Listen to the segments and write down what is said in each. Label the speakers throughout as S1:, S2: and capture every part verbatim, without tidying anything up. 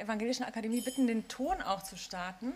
S1: Evangelischen Akademie bitten, den Ton auch zu starten.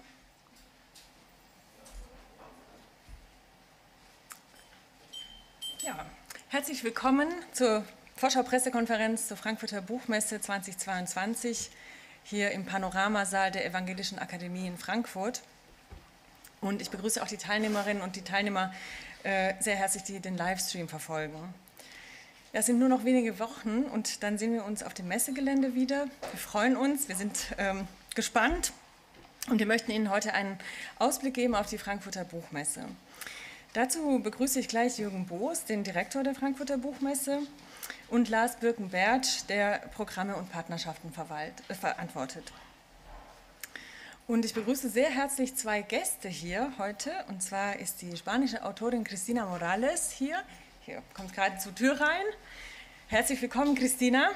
S1: Ja, herzlich willkommen zur Vorschau-Pressekonferenz zur Frankfurter Buchmesse zweitausendzweiundzwanzig hier im Panoramasaal der Evangelischen Akademie in Frankfurt. Und ich begrüße auch die Teilnehmerinnen und die Teilnehmer äh, sehr herzlich, die den Livestream verfolgen. Es sind nur noch wenige Wochen und dann sehen wir uns auf dem Messegelände wieder. Wir freuen uns, wir sind ähm, gespannt und wir möchten Ihnen heute einen Ausblick geben auf die Frankfurter Buchmesse. Dazu begrüße ich gleich Jürgen Boos, den Direktor der Frankfurter Buchmesse, und Lars Birkenbertsch, der Programme und Partnerschaften verwalt, äh, verantwortet. Und ich begrüße sehr herzlich zwei Gäste hier heute, und zwar ist die spanische Autorin Cristina Morales hier. Hier kommt gerade zur Tür rein. Herzlich willkommen, Cristina.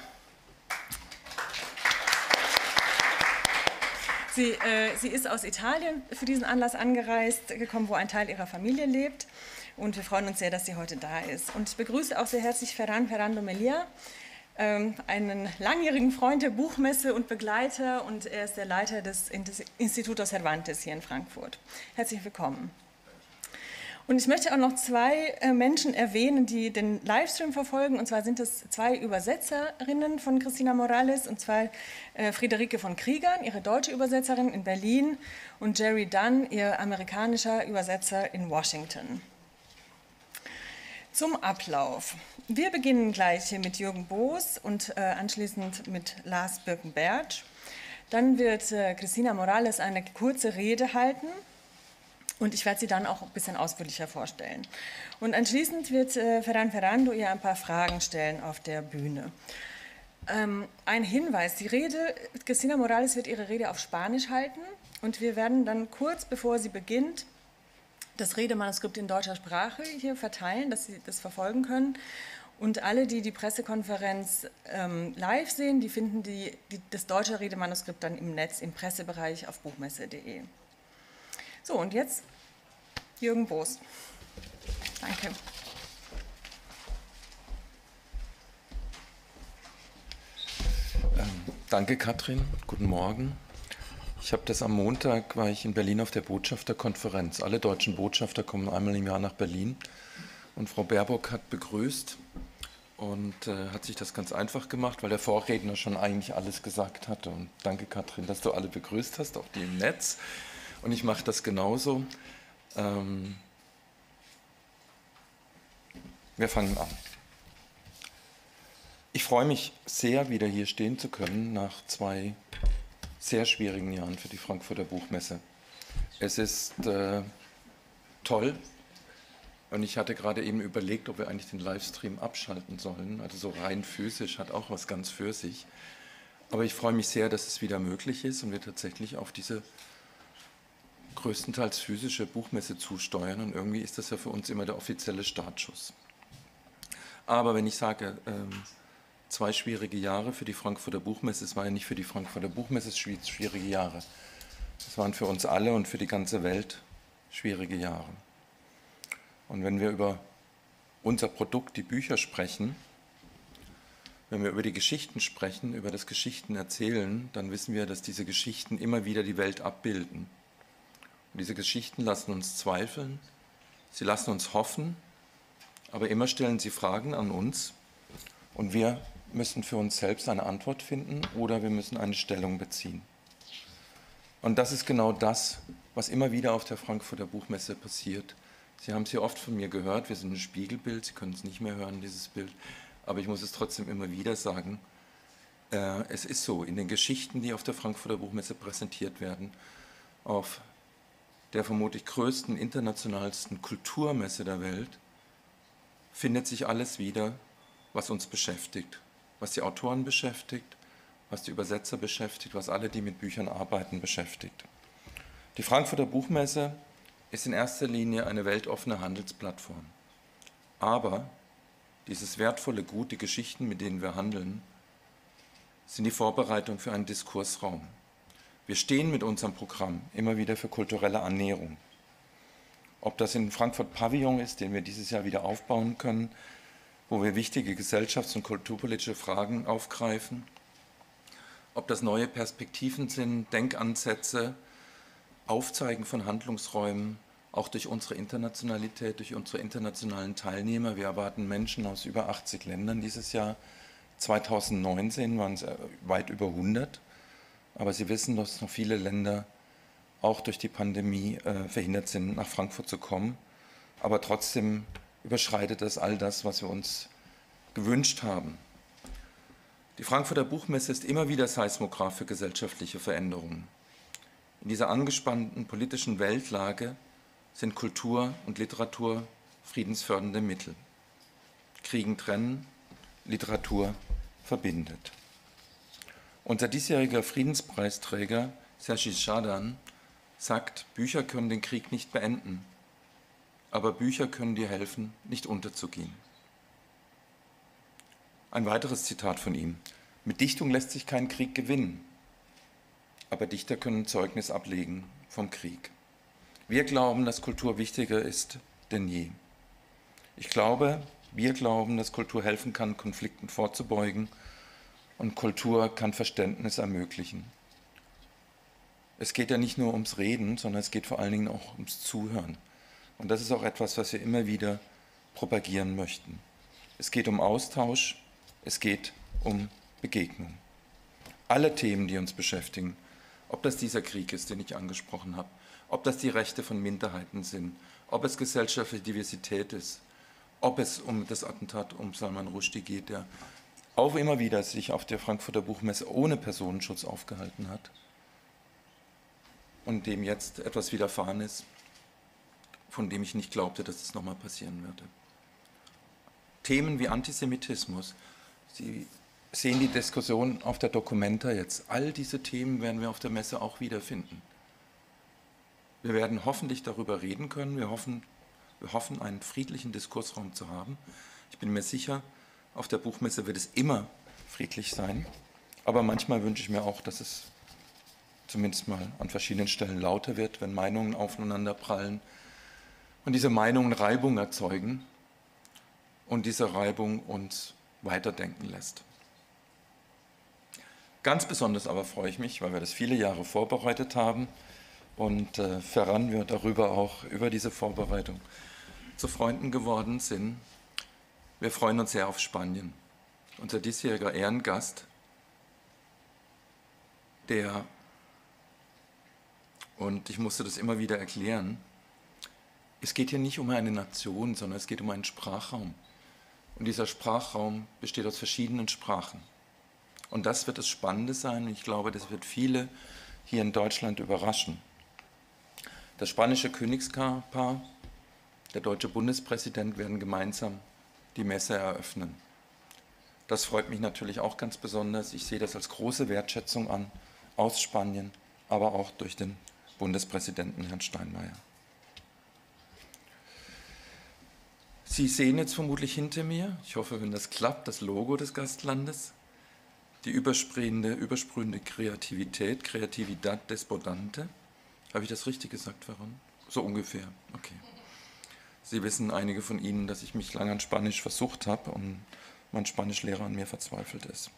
S1: Sie, äh, sie ist aus Italien für diesen Anlass angereist, gekommen, wo ein Teil ihrer Familie lebt. Und wir freuen uns sehr, dass sie heute da ist. Und ich begrüße auch sehr herzlich Ferran Ferrando Melia, ähm, einen langjährigen Freund der Buchmesse und Begleiter. Und er ist der Leiter des Instituto Cervantes hier in Frankfurt. Herzlich willkommen. Und ich möchte auch noch zwei äh, Menschen erwähnen, die den Livestream verfolgen. Und zwar sind es zwei Übersetzerinnen von Cristina Morales, und zwar äh, Friederike von Kriegern, ihre deutsche Übersetzerin in Berlin, und Jerry Dunn, ihr amerikanischer Übersetzer in Washington. Zum Ablauf. Wir beginnen gleich hier mit Jürgen Boos und äh, anschließend mit Lars Birkenbertsch. Dann wird äh, Cristina Morales eine kurze Rede halten. Und ich werde sie dann auch ein bisschen ausführlicher vorstellen. Und anschließend wird äh, Ferran Ferrando ihr ein paar Fragen stellen auf der Bühne. Ähm, ein Hinweis, die Rede, Cristina Morales wird ihre Rede auf Spanisch halten und wir werden dann kurz bevor sie beginnt das Redemanuskript in deutscher Sprache hier verteilen, dass Sie das verfolgen können. Und alle, die die Pressekonferenz ähm, live sehen, die finden die, die, das deutsche Redemanuskript dann im Netz, im Pressebereich auf buchmesse punkt de. So, und jetzt Jürgen Boos. Danke.
S2: Ähm, danke, Katrin. Guten Morgen. Ich habe das am Montag, war ich in Berlin auf der Botschafterkonferenz. Alle deutschen Botschafter kommen einmal im Jahr nach Berlin. Und Frau Baerbock hat begrüßt und äh, hat sich das ganz einfach gemacht, weil der Vorredner schon eigentlich alles gesagt hatte. Und danke, Katrin, dass du alle begrüßt hast, auch die im Netz. Und ich mache das genauso. Ähm, wir fangen an. Ich freue mich sehr, wieder hier stehen zu können nach zwei sehr schwierigen Jahren für die Frankfurter Buchmesse. Es ist äh, toll. Und ich hatte gerade eben überlegt, ob wir eigentlich den Livestream abschalten sollen. Also so rein physisch hat auch was ganz für sich. Aber ich freue mich sehr, dass es wieder möglich ist und wir tatsächlich auf diese größtenteils physische Buchmesse zusteuern, und irgendwie ist das ja für uns immer der offizielle Startschuss. Aber wenn ich sage, ähm, zwei schwierige Jahre für die Frankfurter Buchmesse, es war ja nicht für die Frankfurter Buchmesse schwierige Jahre, es waren für uns alle und für die ganze Welt schwierige Jahre. Und wenn wir über unser Produkt, die Bücher, sprechen, wenn wir über die Geschichten sprechen, über das Geschichten erzählen, dann wissen wir, dass diese Geschichten immer wieder die Welt abbilden. Und diese Geschichten lassen uns zweifeln, sie lassen uns hoffen, aber immer stellen sie Fragen an uns und wir müssen für uns selbst eine Antwort finden oder wir müssen eine Stellung beziehen. Und das ist genau das, was immer wieder auf der Frankfurter Buchmesse passiert. Sie haben es hier oft von mir gehört, wir sind ein Spiegelbild, Sie können es nicht mehr hören, dieses Bild, aber ich muss es trotzdem immer wieder sagen. Äh, es ist so, in den Geschichten, die auf der Frankfurter Buchmesse präsentiert werden, auf der vermutlich größten, internationalsten Kulturmesse der Welt, findet sich alles wieder, was uns beschäftigt, was die Autoren beschäftigt, was die Übersetzer beschäftigt, was alle, die mit Büchern arbeiten, beschäftigt. Die Frankfurter Buchmesse ist in erster Linie eine weltoffene Handelsplattform. Aber dieses wertvolle Gut, die Geschichten, mit denen wir handeln, sind die Vorbereitung für einen Diskursraum. Wir stehen mit unserem Programm immer wieder für kulturelle Annäherung. Ob das in Frankfurt Pavillon ist, den wir dieses Jahr wieder aufbauen können, wo wir wichtige gesellschafts- und kulturpolitische Fragen aufgreifen, ob das neue Perspektiven sind, Denkansätze, Aufzeigen von Handlungsräumen, auch durch unsere Internationalität, durch unsere internationalen Teilnehmer. Wir erwarten Menschen aus über achtzig Ländern dieses Jahr. zweitausendneunzehn waren es weit über hundert. Aber Sie wissen, dass noch viele Länder auch durch die Pandemie äh, verhindert sind, nach Frankfurt zu kommen. Aber trotzdem überschreitet das all das, was wir uns gewünscht haben. Die Frankfurter Buchmesse ist immer wieder Seismograph für gesellschaftliche Veränderungen. In dieser angespannten politischen Weltlage sind Kultur und Literatur friedensfördernde Mittel. Kriegen trennen, Literatur verbindet. Unser diesjähriger Friedenspreisträger Sergei Schadan sagt, Bücher können den Krieg nicht beenden, aber Bücher können dir helfen, nicht unterzugehen. Ein weiteres Zitat von ihm: Mit Dichtung lässt sich kein Krieg gewinnen, aber Dichter können Zeugnis ablegen vom Krieg. Wir glauben, dass Kultur wichtiger ist denn je. Ich glaube, wir glauben, dass Kultur helfen kann, Konflikten vorzubeugen, und Kultur kann Verständnis ermöglichen. Es geht ja nicht nur ums Reden, sondern es geht vor allen Dingen auch ums Zuhören. Und das ist auch etwas, was wir immer wieder propagieren möchten. Es geht um Austausch, es geht um Begegnung. Alle Themen, die uns beschäftigen, ob das dieser Krieg ist, den ich angesprochen habe, ob das die Rechte von Minderheiten sind, ob es gesellschaftliche Diversität ist, ob es um das Attentat um Salman Rushdie geht, der auch immer wieder sich auf der Frankfurter Buchmesse ohne Personenschutz aufgehalten hat und dem jetzt etwas widerfahren ist, von dem ich nicht glaubte, dass es nochmal passieren würde. Themen wie Antisemitismus, Sie sehen die Diskussion auf der Documenta jetzt. All diese Themen werden wir auf der Messe auch wiederfinden. Wir werden hoffentlich darüber reden können. Wir hoffen, wir hoffen, einen friedlichen Diskursraum zu haben. Ich bin mir sicher, auf der Buchmesse wird es immer friedlich sein. Aber manchmal wünsche ich mir auch, dass es zumindest mal an verschiedenen Stellen lauter wird, wenn Meinungen aufeinander prallen und diese Meinungen Reibung erzeugen und diese Reibung uns weiterdenken lässt. Ganz besonders aber freue ich mich, weil wir das viele Jahre vorbereitet haben und äh, voran wir darüber auch über diese Vorbereitung zu Freunden geworden sind. Wir freuen uns sehr auf Spanien. Unser diesjähriger Ehrengast, der, und ich musste das immer wieder erklären, es geht hier nicht um eine Nation, sondern es geht um einen Sprachraum. Und dieser Sprachraum besteht aus verschiedenen Sprachen. Und das wird das Spannende sein. Und ich glaube, das wird viele hier in Deutschland überraschen. Das spanische Königspaar, der deutsche Bundespräsident werden gemeinsam die Messe eröffnen. Das freut mich natürlich auch ganz besonders. Ich sehe das als große Wertschätzung an, aus Spanien, aber auch durch den Bundespräsidenten Herrn Steinmeier. Sie sehen jetzt vermutlich hinter mir, ich hoffe, wenn das klappt, das Logo des Gastlandes, die übersprühende, übersprühende Kreativität, Creatividad Desbordante. Habe ich das richtig gesagt, Veron? So ungefähr, okay. Sie wissen, einige von Ihnen, dass ich mich lange an Spanisch versucht habe und mein Spanischlehrer an mir verzweifelt ist.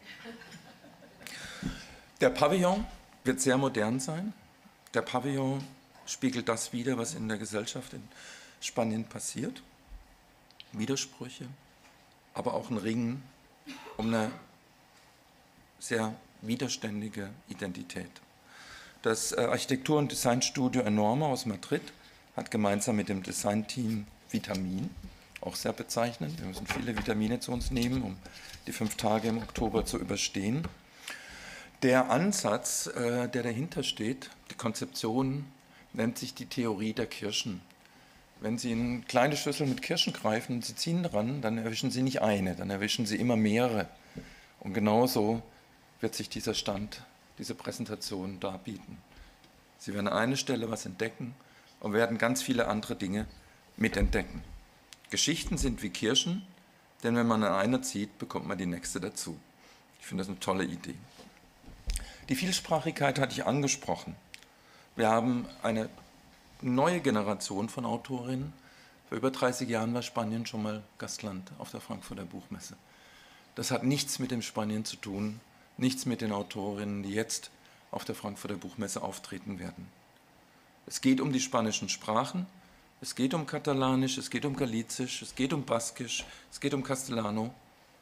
S2: Der Pavillon wird sehr modern sein. Der Pavillon spiegelt das wider, was in der Gesellschaft in Spanien passiert. Widersprüche, aber auch ein Ringen um eine sehr widerständige Identität. Das Architektur- und Designstudio Enorme aus Madrid hat gemeinsam mit dem Designteam Vitamin, auch sehr bezeichnend, wir müssen viele Vitamine zu uns nehmen, um die fünf Tage im Oktober zu überstehen. Der Ansatz, der dahinter steht, die Konzeption, nennt sich die Theorie der Kirschen. Wenn Sie in eine kleine Schüssel mit Kirschen greifen und Sie ziehen dran, dann erwischen Sie nicht eine, dann erwischen Sie immer mehrere. Und genauso wird sich dieser Stand, diese Präsentation darbieten. Sie werden an einer Stelle was entdecken und werden ganz viele andere Dinge mitentdecken. Geschichten sind wie Kirschen, denn wenn man an einer zieht, bekommt man die nächste dazu. Ich finde das eine tolle Idee. Die Vielsprachigkeit hatte ich angesprochen. Wir haben eine neue Generation von Autorinnen. Vor über dreißig Jahren war Spanien schon mal Gastland auf der Frankfurter Buchmesse. Das hat nichts mit dem Spanien zu tun, nichts mit den Autorinnen, die jetzt auf der Frankfurter Buchmesse auftreten werden. Es geht um die spanischen Sprachen, es geht um Katalanisch, es geht um Galizisch, es geht um Baskisch, es geht um Castellano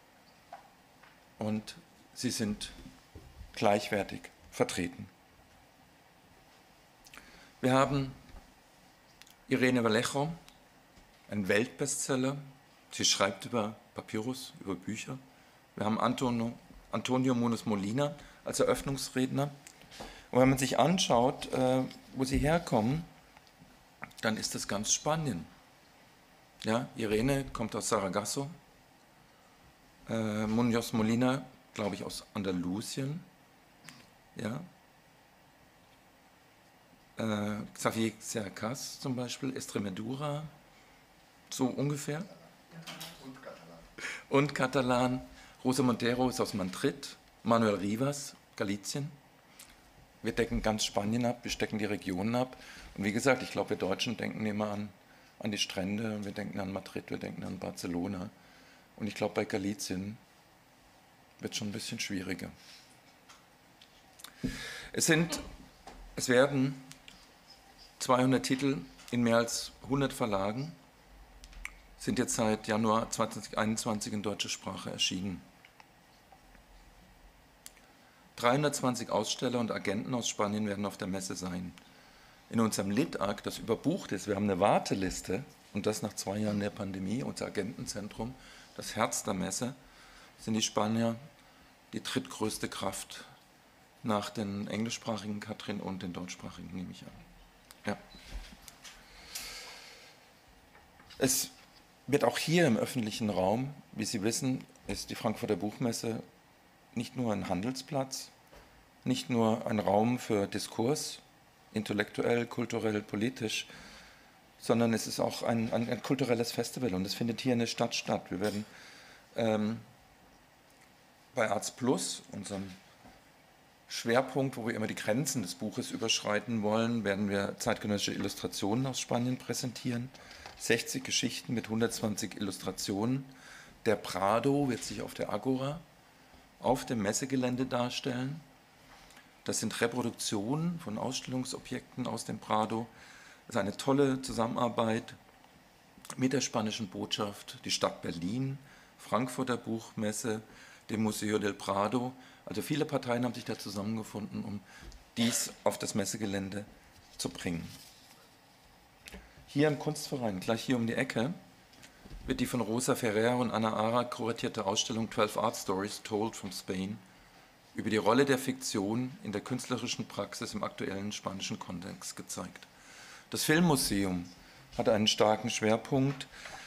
S2: und sie sind gleichwertig vertreten. Wir haben Irene Vallejo, ein Weltbestseller. Sie schreibt über Papyrus, über Bücher. Wir haben Antonio, Antonio Munoz Molina als Eröffnungsredner. Und wenn man sich anschaut, äh, wo sie herkommen, dann ist das ganz Spanien. Ja, Irene kommt aus Saragossa, äh, Munoz Molina, glaube ich, aus Andalusien. Ja. Äh, Xavier Cercas zum Beispiel, Extremadura, so ungefähr.
S3: Und Katalan.
S2: Und Katalan. Rosa Montero ist aus Madrid, Manuel Rivas, Galicien. Wir decken ganz Spanien ab, wir stecken die Regionen ab. Und wie gesagt, ich glaube, wir Deutschen denken immer an, an die Strände, wir denken an Madrid, wir denken an Barcelona. Und ich glaube, bei Galicien wird es schon ein bisschen schwieriger. Es sind, es werden zweihundert Titel in mehr als hundert Verlagen, sind jetzt seit Januar zweitausendeinundzwanzig in deutscher Sprache erschienen. dreihundertzwanzig Aussteller und Agenten aus Spanien werden auf der Messe sein. In unserem Lit-Ag, das überbucht ist, wir haben eine Warteliste, und das nach zwei Jahren der Pandemie, unser Agentenzentrum, das Herz der Messe, sind die Spanier die drittgrößte Kraft nach den englischsprachigen Katrin und den deutschsprachigen, nehme ich an. Ja. Es wird auch hier im öffentlichen Raum, wie Sie wissen, ist die Frankfurter Buchmesse nicht nur ein Handelsplatz, nicht nur ein Raum für Diskurs, intellektuell, kulturell, politisch, sondern es ist auch ein, ein, ein kulturelles Festival und es findet hier in der Stadt statt. Wir werden ähm, bei Arts Plus, unserem Schwerpunkt, wo wir immer die Grenzen des Buches überschreiten wollen, werden wir zeitgenössische Illustrationen aus Spanien präsentieren. sechzig Geschichten mit hundertzwanzig Illustrationen. Der Prado wird sich auf der Agora auf dem Messegelände darstellen. Das sind Reproduktionen von Ausstellungsobjekten aus dem Prado. Das ist eine tolle Zusammenarbeit mit der spanischen Botschaft, die Stadt Berlin, Frankfurter Buchmesse, dem Museo del Prado. Also viele Parteien haben sich da zusammengefunden, um dies auf das Messegelände zu bringen. Hier im Kunstverein, gleich hier um die Ecke, wird die von Rosa Ferrer und Ana Ara kuratierte Ausstellung zwölf Art Stories Told from Spain über die Rolle der Fiktion in der künstlerischen Praxis im aktuellen spanischen Kontext gezeigt. Das Filmmuseum hat einen starken Schwerpunkt.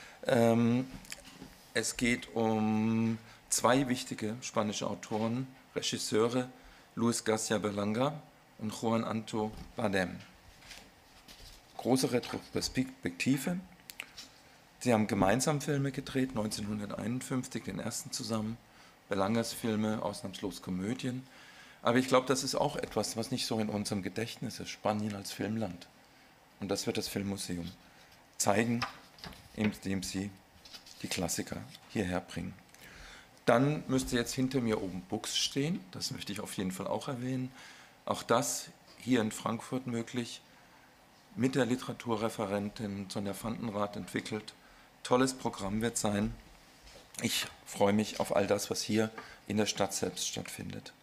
S2: Es geht um zwei wichtige spanische Autoren, Regisseure, Luis García Berlanga und Juan Antonio Bardem. Große Retrospektive. Sie haben gemeinsam Filme gedreht, neunzehnhunderteinundfünfzig, den ersten zusammen. Berlangas Filme, ausnahmslos Komödien. Aber ich glaube, das ist auch etwas, was nicht so in unserem Gedächtnis ist, Spanien als Filmland. Und das wird das Filmmuseum zeigen, indem sie die Klassiker hierher bringen. Dann müsste jetzt hinter mir oben Bux stehen, das möchte ich auf jeden Fall auch erwähnen. Auch das hier in Frankfurt möglich, mit der Literaturreferentin Sonja Vandenrath entwickelt. Tolles Programm wird sein. Ich freue mich auf all das, was hier in der Stadt selbst stattfindet.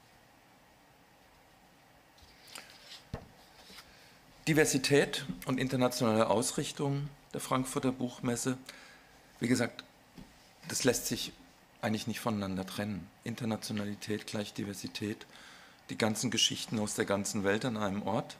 S2: Diversität und internationale Ausrichtung der Frankfurter Buchmesse. Wie gesagt, das lässt sich eigentlich nicht voneinander trennen. Internationalität gleich Diversität, die ganzen Geschichten aus der ganzen Welt an einem Ort.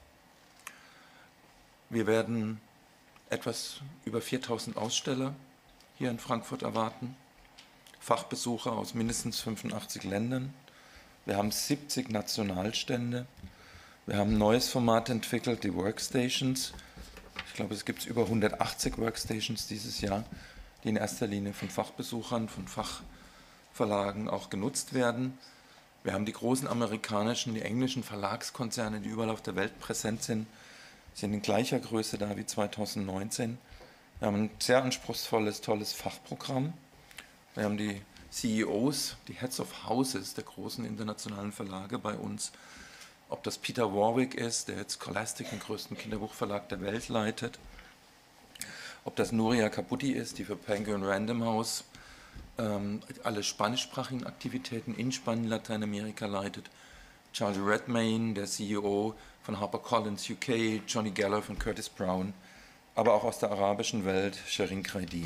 S2: Wir werden etwas über viertausend Aussteller hier in Frankfurt erwarten, Fachbesucher aus mindestens fünfundachtzig Ländern. Wir haben siebzig Nationalstände. Wir haben ein neues Format entwickelt, die Workstations. Ich glaube, es gibt über hundertachtzig Workstations dieses Jahr, die in erster Linie von Fachbesuchern, von Fachverlagen auch genutzt werden. Wir haben die großen amerikanischen, die englischen Verlagskonzerne, die überall auf der Welt präsent sind, sind in gleicher Größe da wie zweitausendneunzehn. Wir haben ein sehr anspruchsvolles, tolles Fachprogramm. Wir haben die C E Os, die Heads of Houses der großen internationalen Verlage bei uns. Ob das Peter Warwick ist, der jetzt Scholastic, den größten Kinderbuchverlag der Welt, leitet. Ob das Nuria Caputi ist, die für Penguin Random House ähm, alle spanischsprachigen Aktivitäten in Spanien, Lateinamerika leitet. Charles Redmayne, der C E O von HarperCollins U K, Johnny Geller von Curtis Brown, aber auch aus der arabischen Welt Sherin Kreidi.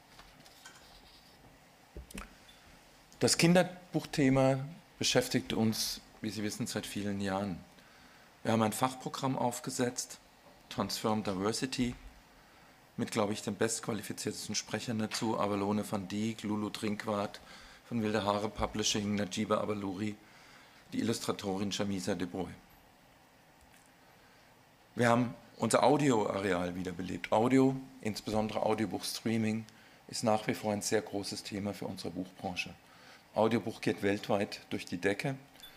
S2: Das Kinderbuchthema beschäftigt uns, wie Sie wissen, seit vielen Jahren. Wir haben ein Fachprogramm aufgesetzt, Transform Diversity, mit, glaube ich, den bestqualifiziertesten Sprechern dazu, Avalone van Dijk, Lulu Trinkwart von Wilde Haare Publishing, Najiba Abaluri, die Illustratorin Shamisa De Boy. Wir haben unser Audioareal wiederbelebt. Audio, insbesondere Audiobuch-Streaming, ist nach wie vor ein sehr großes Thema für unsere Buchbranche. Audiobuch geht weltweit durch die Decke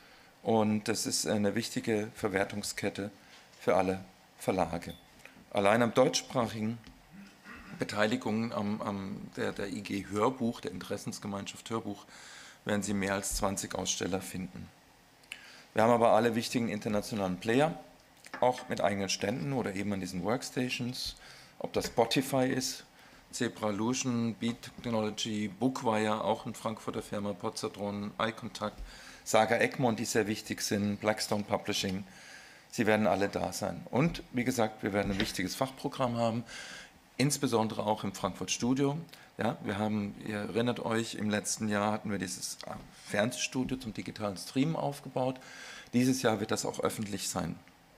S2: und das ist eine wichtige Verwertungskette für alle Verlage. Allein am deutschsprachigen Beteiligungen am, am der, der I G Hörbuch, der Interessensgemeinschaft Hörbuch, werden Sie mehr als zwanzig Aussteller finden. Wir haben aber alle wichtigen internationalen Player, auch mit eigenen Ständen oder eben an diesen Workstations, ob das Spotify ist, Zebralution, Beat Technology, Bookwire, auch eine Frankfurter Firma, Pozzatron, iContact, Saga Egmont, die sehr wichtig sind, Blackstone Publishing. Sie werden alle da sein. Und wie gesagt, wir werden ein wichtiges Fachprogramm haben, insbesondere auch im Frankfurt Studio. Ja, wir haben, ihr erinnert euch, im letzten Jahr hatten wir dieses Fernsehstudio zum digitalen Streamen aufgebaut. Dieses Jahr wird das auch öffentlich sein.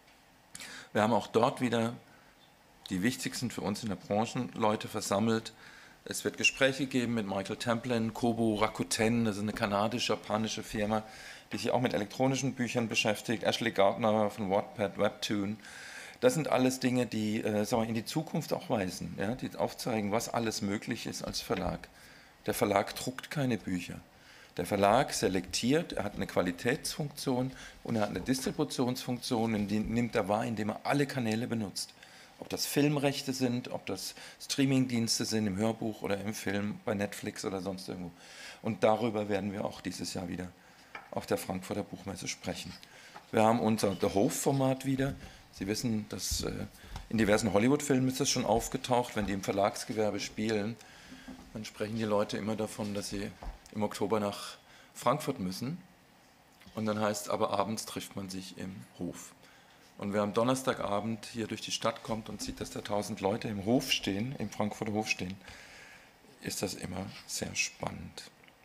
S2: Wir haben auch dort wieder die wichtigsten für uns in der Branche Leute versammelt. Es wird Gespräche geben mit Michael Templin, Kobo, Rakuten, das ist eine kanadisch-japanische Firma, die sich auch mit elektronischen Büchern beschäftigt, Ashley Gardner von Wattpad, Webtoon. Das sind alles Dinge, die äh, sagen wir, in die Zukunft auch weisen, ja, die aufzeigen, was alles möglich ist als Verlag. Der Verlag druckt keine Bücher. Der Verlag selektiert, er hat eine Qualitätsfunktion und er hat eine Distributionsfunktion, und die nimmt er wahr, indem er alle Kanäle benutzt. Ob das Filmrechte sind, ob das Streamingdienste sind im Hörbuch oder im Film, bei Netflix oder sonst irgendwo. Und darüber werden wir auch dieses Jahr wieder auf der Frankfurter Buchmesse sprechen. Wir haben unser The Hof-Format wieder. Sie wissen, dass äh, in diversen Hollywood-Filmen ist das schon aufgetaucht, wenn die im Verlagsgewerbe spielen, dann sprechen die Leute immer davon, dass sie im Oktober nach Frankfurt müssen. Und dann heißt es, aber abends trifft man sich im Hof. Und wer am Donnerstagabend hier durch die Stadt kommt und sieht, dass da tausend Leute im Hof stehen, im Frankfurter Hof stehen, ist das immer sehr spannend.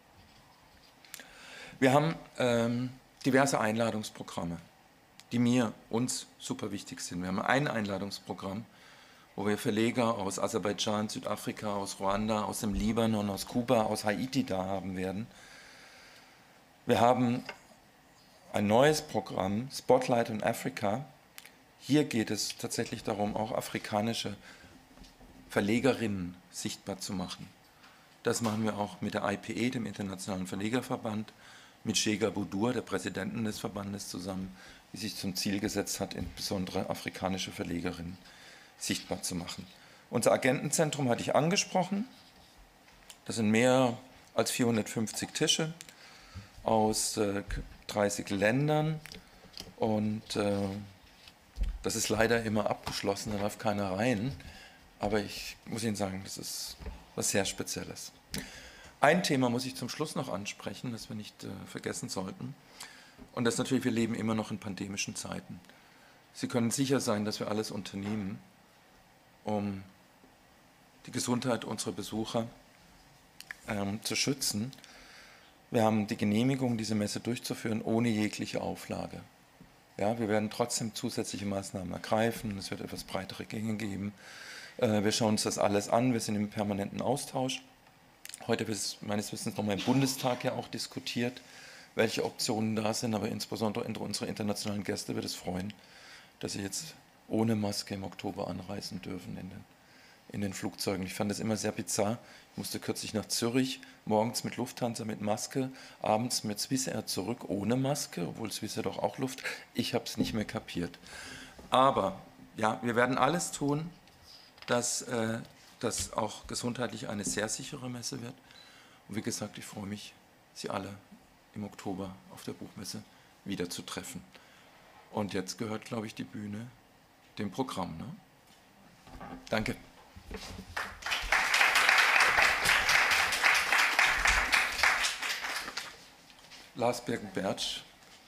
S2: Wir haben ähm, diverse Einladungsprogramme, die mir, uns super wichtig sind. Wir haben ein Einladungsprogramm, wo wir Verleger aus Aserbaidschan, Südafrika, aus Ruanda, aus dem Libanon, aus Kuba, aus Haiti da haben werden. Wir haben ein neues Programm, Spotlight on Africa. Hier geht es tatsächlich darum, auch afrikanische Verlegerinnen sichtbar zu machen. Das machen wir auch mit der I P E, dem Internationalen Verlegerverband, mit Shega Boudour, der Präsidentin des Verbandes, zusammen, die sich zum Ziel gesetzt hat, insbesondere afrikanische Verlegerinnen sichtbar zu machen. Unser Agentenzentrum hatte ich angesprochen. Das sind mehr als vierhundertfünfzig Tische aus äh, dreißig Ländern und äh, das ist leider immer abgeschlossen, da darf keiner rein. Aber ich muss Ihnen sagen, das ist was sehr Spezielles. Ein Thema muss ich zum Schluss noch ansprechen, das wir nicht äh, vergessen sollten. Und das ist natürlich, wir leben immer noch in pandemischen Zeiten. Sie können sicher sein, dass wir alles unternehmen, um die Gesundheit unserer Besucher ähm, zu schützen. Wir haben die Genehmigung, diese Messe durchzuführen, ohne jegliche Auflage. Ja, wir werden trotzdem zusätzliche Maßnahmen ergreifen, es wird etwas breitere Gänge geben. Äh, wir schauen uns das alles an, wir sind im permanenten Austausch. Heute wird meines Wissens nochmal im Bundestag ja auch diskutiert, welche Optionen da sind, aber insbesondere unsere internationalen Gäste wird es freuen, dass sie jetzt ohne Maske im Oktober anreisen dürfen in den, in den Flugzeugen. Ich fand das immer sehr bizarr. Ich musste kürzlich nach Zürich, morgens mit Lufthansa mit Maske, abends mit Swissair zurück ohne Maske, obwohl Swissair doch auch Luft. Ich habe es nicht mehr kapiert. Aber ja, wir werden alles tun, dass äh, das auch gesundheitlich eine sehr sichere Messe wird, Und wie gesagt, ich freue mich, Sie alle im Oktober auf der Buchmesse wieder zu treffen. Und jetzt gehört, glaube ich, die Bühne dem Programm. Ne? Danke. Lars Bergen-Bertsch.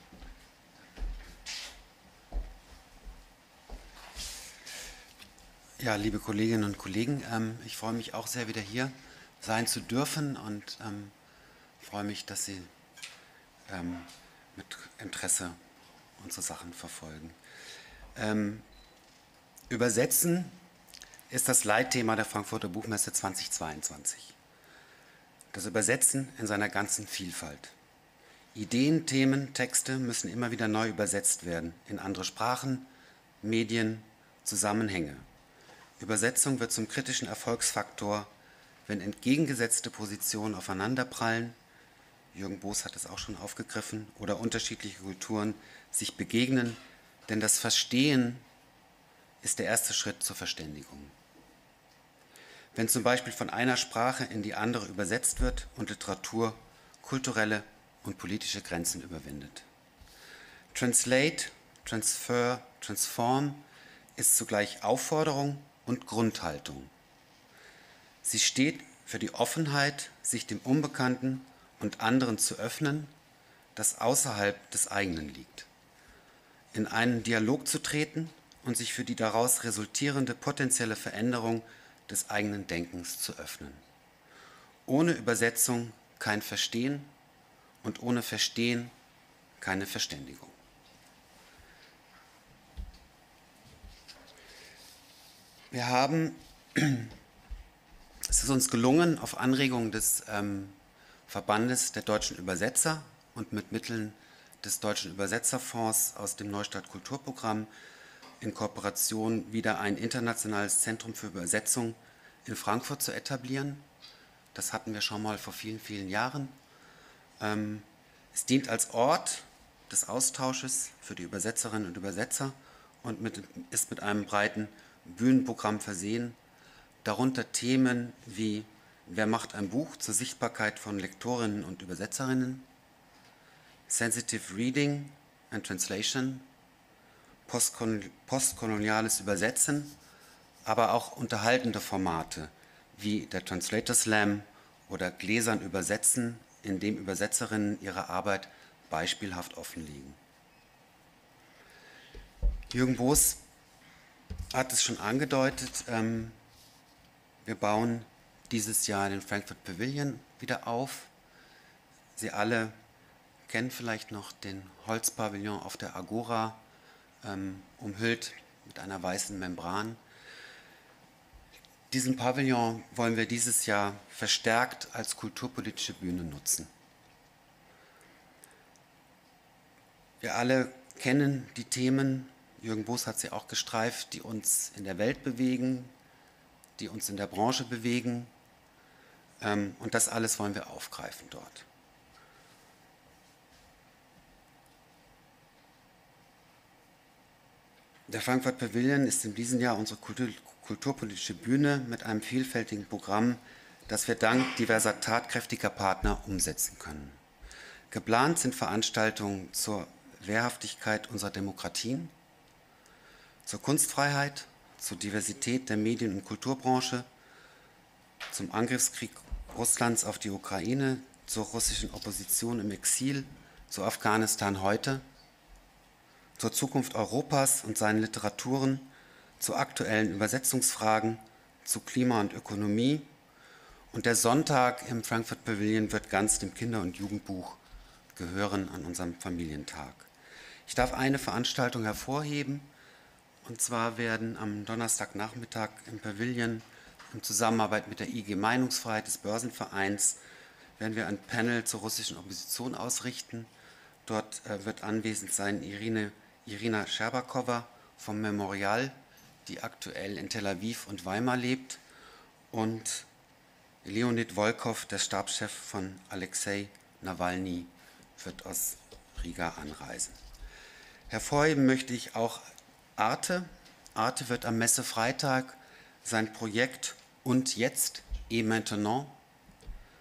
S4: Ja, liebe Kolleginnen und Kollegen, ähm, ich freue mich auch sehr, wieder hier sein zu dürfen und ähm, freue mich, dass Sie ähm, mit Interesse unsere Sachen verfolgen. Ähm, Übersetzen ist das Leitthema der Frankfurter Buchmesse zweitausendzweiundzwanzig. Das Übersetzen in seiner ganzen Vielfalt. Ideen, Themen, Texte müssen immer wieder neu übersetzt werden in andere Sprachen, Medien, Zusammenhänge. Übersetzung wird zum kritischen Erfolgsfaktor, wenn entgegengesetzte Positionen aufeinanderprallen, Jürgen Boos hat es auch schon aufgegriffen, oder unterschiedliche Kulturen sich begegnen, denn das Verstehen ist der erste Schritt zur Verständigung. Wenn zum Beispiel von einer Sprache in die andere übersetzt wird und Literatur kulturelle und politische Grenzen überwindet. Translate, Transfer, Transform ist zugleich Aufforderung und Grundhaltung. Sie steht für die Offenheit, sich dem Unbekannten und anderen zu öffnen, das außerhalb des eigenen liegt. In einen Dialog zu treten und sich für die daraus resultierende potenzielle Veränderung des eigenen Denkens zu öffnen. Ohne Übersetzung kein Verstehen und ohne Verstehen keine Verständigung. Wir haben, es ist uns gelungen, auf Anregung des ähm, Verbandes der deutschen Übersetzer und mit Mitteln des Deutschen Übersetzerfonds aus dem Neustadt Kulturprogramm in Kooperation wieder ein internationales Zentrum für Übersetzung in Frankfurt zu etablieren. Das hatten wir schon mal vor vielen, vielen Jahren. Ähm, es dient als Ort des Austausches für die Übersetzerinnen und Übersetzer und mit, ist mit einem breiten Bühnenprogramm versehen, darunter Themen wie Wer macht ein Buch zur Sichtbarkeit von Lektorinnen und Übersetzerinnen, Sensitive Reading and Translation, Postkon- postkoloniales Übersetzen, aber auch unterhaltende Formate wie der Translator Slam oder Gläsern übersetzen, in dem Übersetzerinnen ihre Arbeit beispielhaft offenlegen. Jürgen Boos hat es schon angedeutet, ähm, wir bauen dieses Jahr den Frankfurt Pavilion wieder auf. Sie alle kennen vielleicht noch den Holzpavillon auf der Agora, ähm, umhüllt mit einer weißen Membran. Diesen Pavillon wollen wir dieses Jahr verstärkt als kulturpolitische Bühne nutzen. Wir alle kennen die Themen, Jürgen Boos hat sie auch gestreift, die uns in der Welt bewegen, die uns in der Branche bewegen. Ähm, und das alles wollen wir aufgreifen dort. Der Frankfurt Pavilion ist in diesem Jahr unsere Kultur, kulturpolitische Bühne mit einem vielfältigen Programm, das wir dank diverser tatkräftiger Partner umsetzen können. Geplant sind Veranstaltungen zur Wehrhaftigkeit unserer Demokratien, zur Kunstfreiheit, zur Diversität der Medien- und Kulturbranche, zum Angriffskrieg Russlands auf die Ukraine, zur russischen Opposition im Exil, zu Afghanistan heute, zur Zukunft Europas und seinen Literaturen, zu aktuellen Übersetzungsfragen, zu Klima und Ökonomie. Und der Sonntag im Frankfurt Pavilion wird ganz dem Kinder- und Jugendbuch gehören an unserem Familientag. Ich darf eine Veranstaltung hervorheben, und zwar werden am Donnerstagnachmittag im Pavilion in Zusammenarbeit mit der I G Meinungsfreiheit des Börsenvereins werden wir ein Panel zur russischen Opposition ausrichten. Dort äh, wird anwesend sein Irine, Irina Scherbakowa vom Memorial, die aktuell in Tel Aviv und Weimar lebt, und Leonid Volkov, der Stabschef von Alexei Nawalny, wird aus Riga anreisen. Hervorheben möchte ich auch Arte. Arte wird am Messefreitag sein Projekt Und jetzt, et maintenant,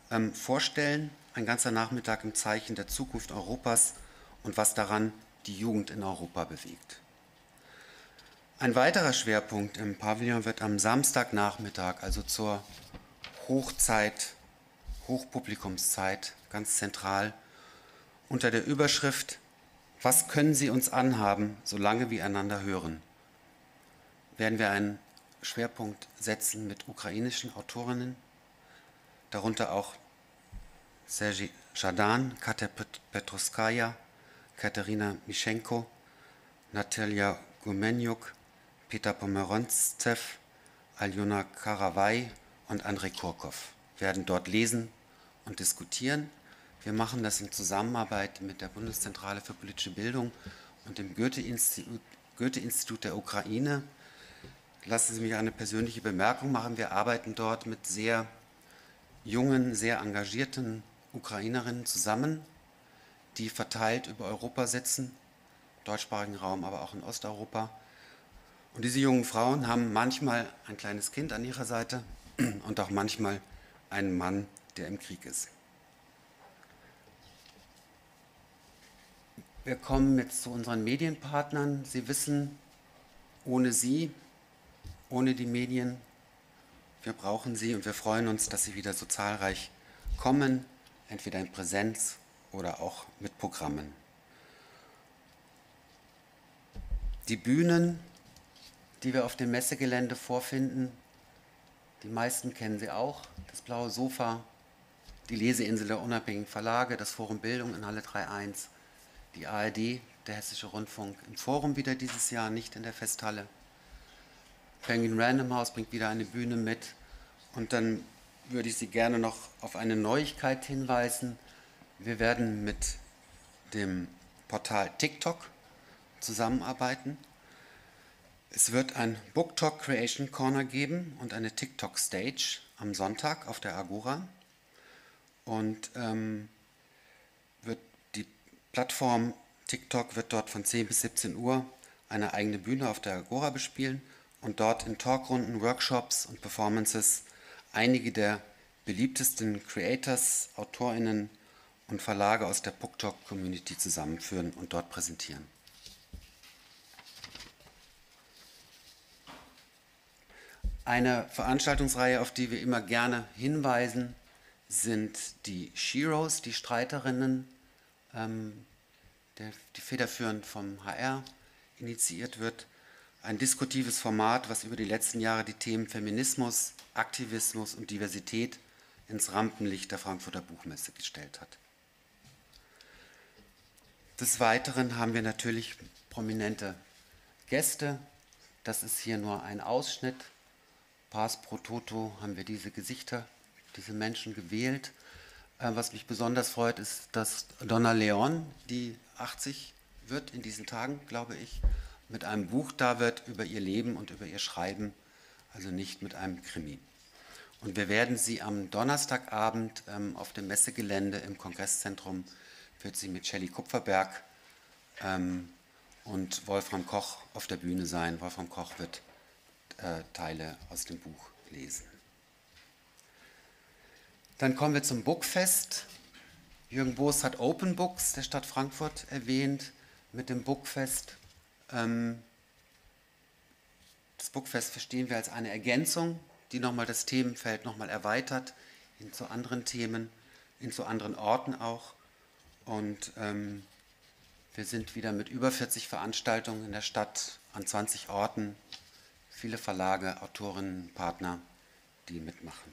S4: ähm, vorstellen. Ein ganzer Nachmittag im Zeichen der Zukunft Europas und was daran die Jugend in Europa bewegt. Ein weiterer Schwerpunkt im Pavillon wird am Samstagnachmittag, also zur Hochzeit, Hochpublikumszeit, ganz zentral, unter der Überschrift „Was können Sie uns anhaben, solange wir einander hören?" werden wir einen Schwerpunkt setzen mit ukrainischen Autorinnen, darunter auch Sergei Schadan, Katja Petruskaya, Katerina Mischenko, Natalia Gumenyuk, Peter Pomeronzew, Aljona Karawai und Andrei Kurkov werden dort lesen und diskutieren. Wir machen das in Zusammenarbeit mit der Bundeszentrale für politische Bildung und dem Goethe-Institut Goethe-Institut der Ukraine. Lassen Sie mich eine persönliche Bemerkung machen. Wir arbeiten dort mit sehr jungen, sehr engagierten Ukrainerinnen zusammen, die verteilt über Europa sitzen, im deutschsprachigen Raum, aber auch in Osteuropa. Und diese jungen Frauen haben manchmal ein kleines Kind an ihrer Seite und auch manchmal einen Mann, der im Krieg ist. Wir kommen jetzt zu unseren Medienpartnern. Sie wissen, ohne sie, ohne die Medien, wir brauchen sie und wir freuen uns, dass sie wieder so zahlreich kommen, entweder in Präsenz oder auch mit Programmen. Die Bühnen, die wir auf dem Messegelände vorfinden, die meisten kennen sie auch, das Blaue Sofa, die Leseinsel der unabhängigen Verlage, das Forum Bildung in Halle drei eins, die A R D, der Hessische Rundfunk im Forum wieder dieses Jahr, nicht in der Festhalle. Penguin Random House bringt wieder eine Bühne mit und dann würde ich Sie gerne noch auf eine Neuigkeit hinweisen. Wir werden mit dem Portal TikTok zusammenarbeiten. Es wird ein BookTok Creation Corner geben und eine TikTok Stage am Sonntag auf der Agora. Und ähm, wird die Plattform TikTok wird dort von zehn bis siebzehn Uhr eine eigene Bühne auf der Agora bespielen und dort in Talkrunden, Workshops und Performances einige der beliebtesten Creators, AutorInnen und Verlage aus der BookTok-Community zusammenführen und dort präsentieren. Eine Veranstaltungsreihe, auf die wir immer gerne hinweisen, sind die Sheroes, die Streiterinnen, ähm, der, die federführend vom H R initiiert wird. Ein diskutives Format, was über die letzten Jahre die Themen Feminismus, Aktivismus und Diversität ins Rampenlicht der Frankfurter Buchmesse gestellt hat. Des Weiteren haben wir natürlich prominente Gäste. Das ist hier nur ein Ausschnitt. Pars pro toto haben wir diese Gesichter, diese Menschen gewählt. Äh, was mich besonders freut, ist, dass Donna Leon, die achtzig wird in diesen Tagen, glaube ich, mit einem Buch da wird über ihr Leben und über ihr Schreiben, also nicht mit einem Krimi. Und wir werden sie am Donnerstagabend ähm, auf dem Messegelände im Kongresszentrum, wird sie mit Shelley Kupferberg ähm, und Wolfram Koch auf der Bühne sein. Wolfram Koch wird äh, Teile aus dem Buch lesen. Dann kommen wir zum Bookfest. Jürgen Boos hat Open Books der Stadt Frankfurt erwähnt mit dem Bookfest. Ähm, das Bookfest verstehen wir als eine Ergänzung, die nochmal das Themenfeld nochmal erweitert hin zu anderen Themen, hin zu anderen Orten auch. Und ähm, wir sind wieder mit über vierzig Veranstaltungen in der Stadt an zwanzig Orten, viele Verlage, Autorinnen, Partner, die mitmachen.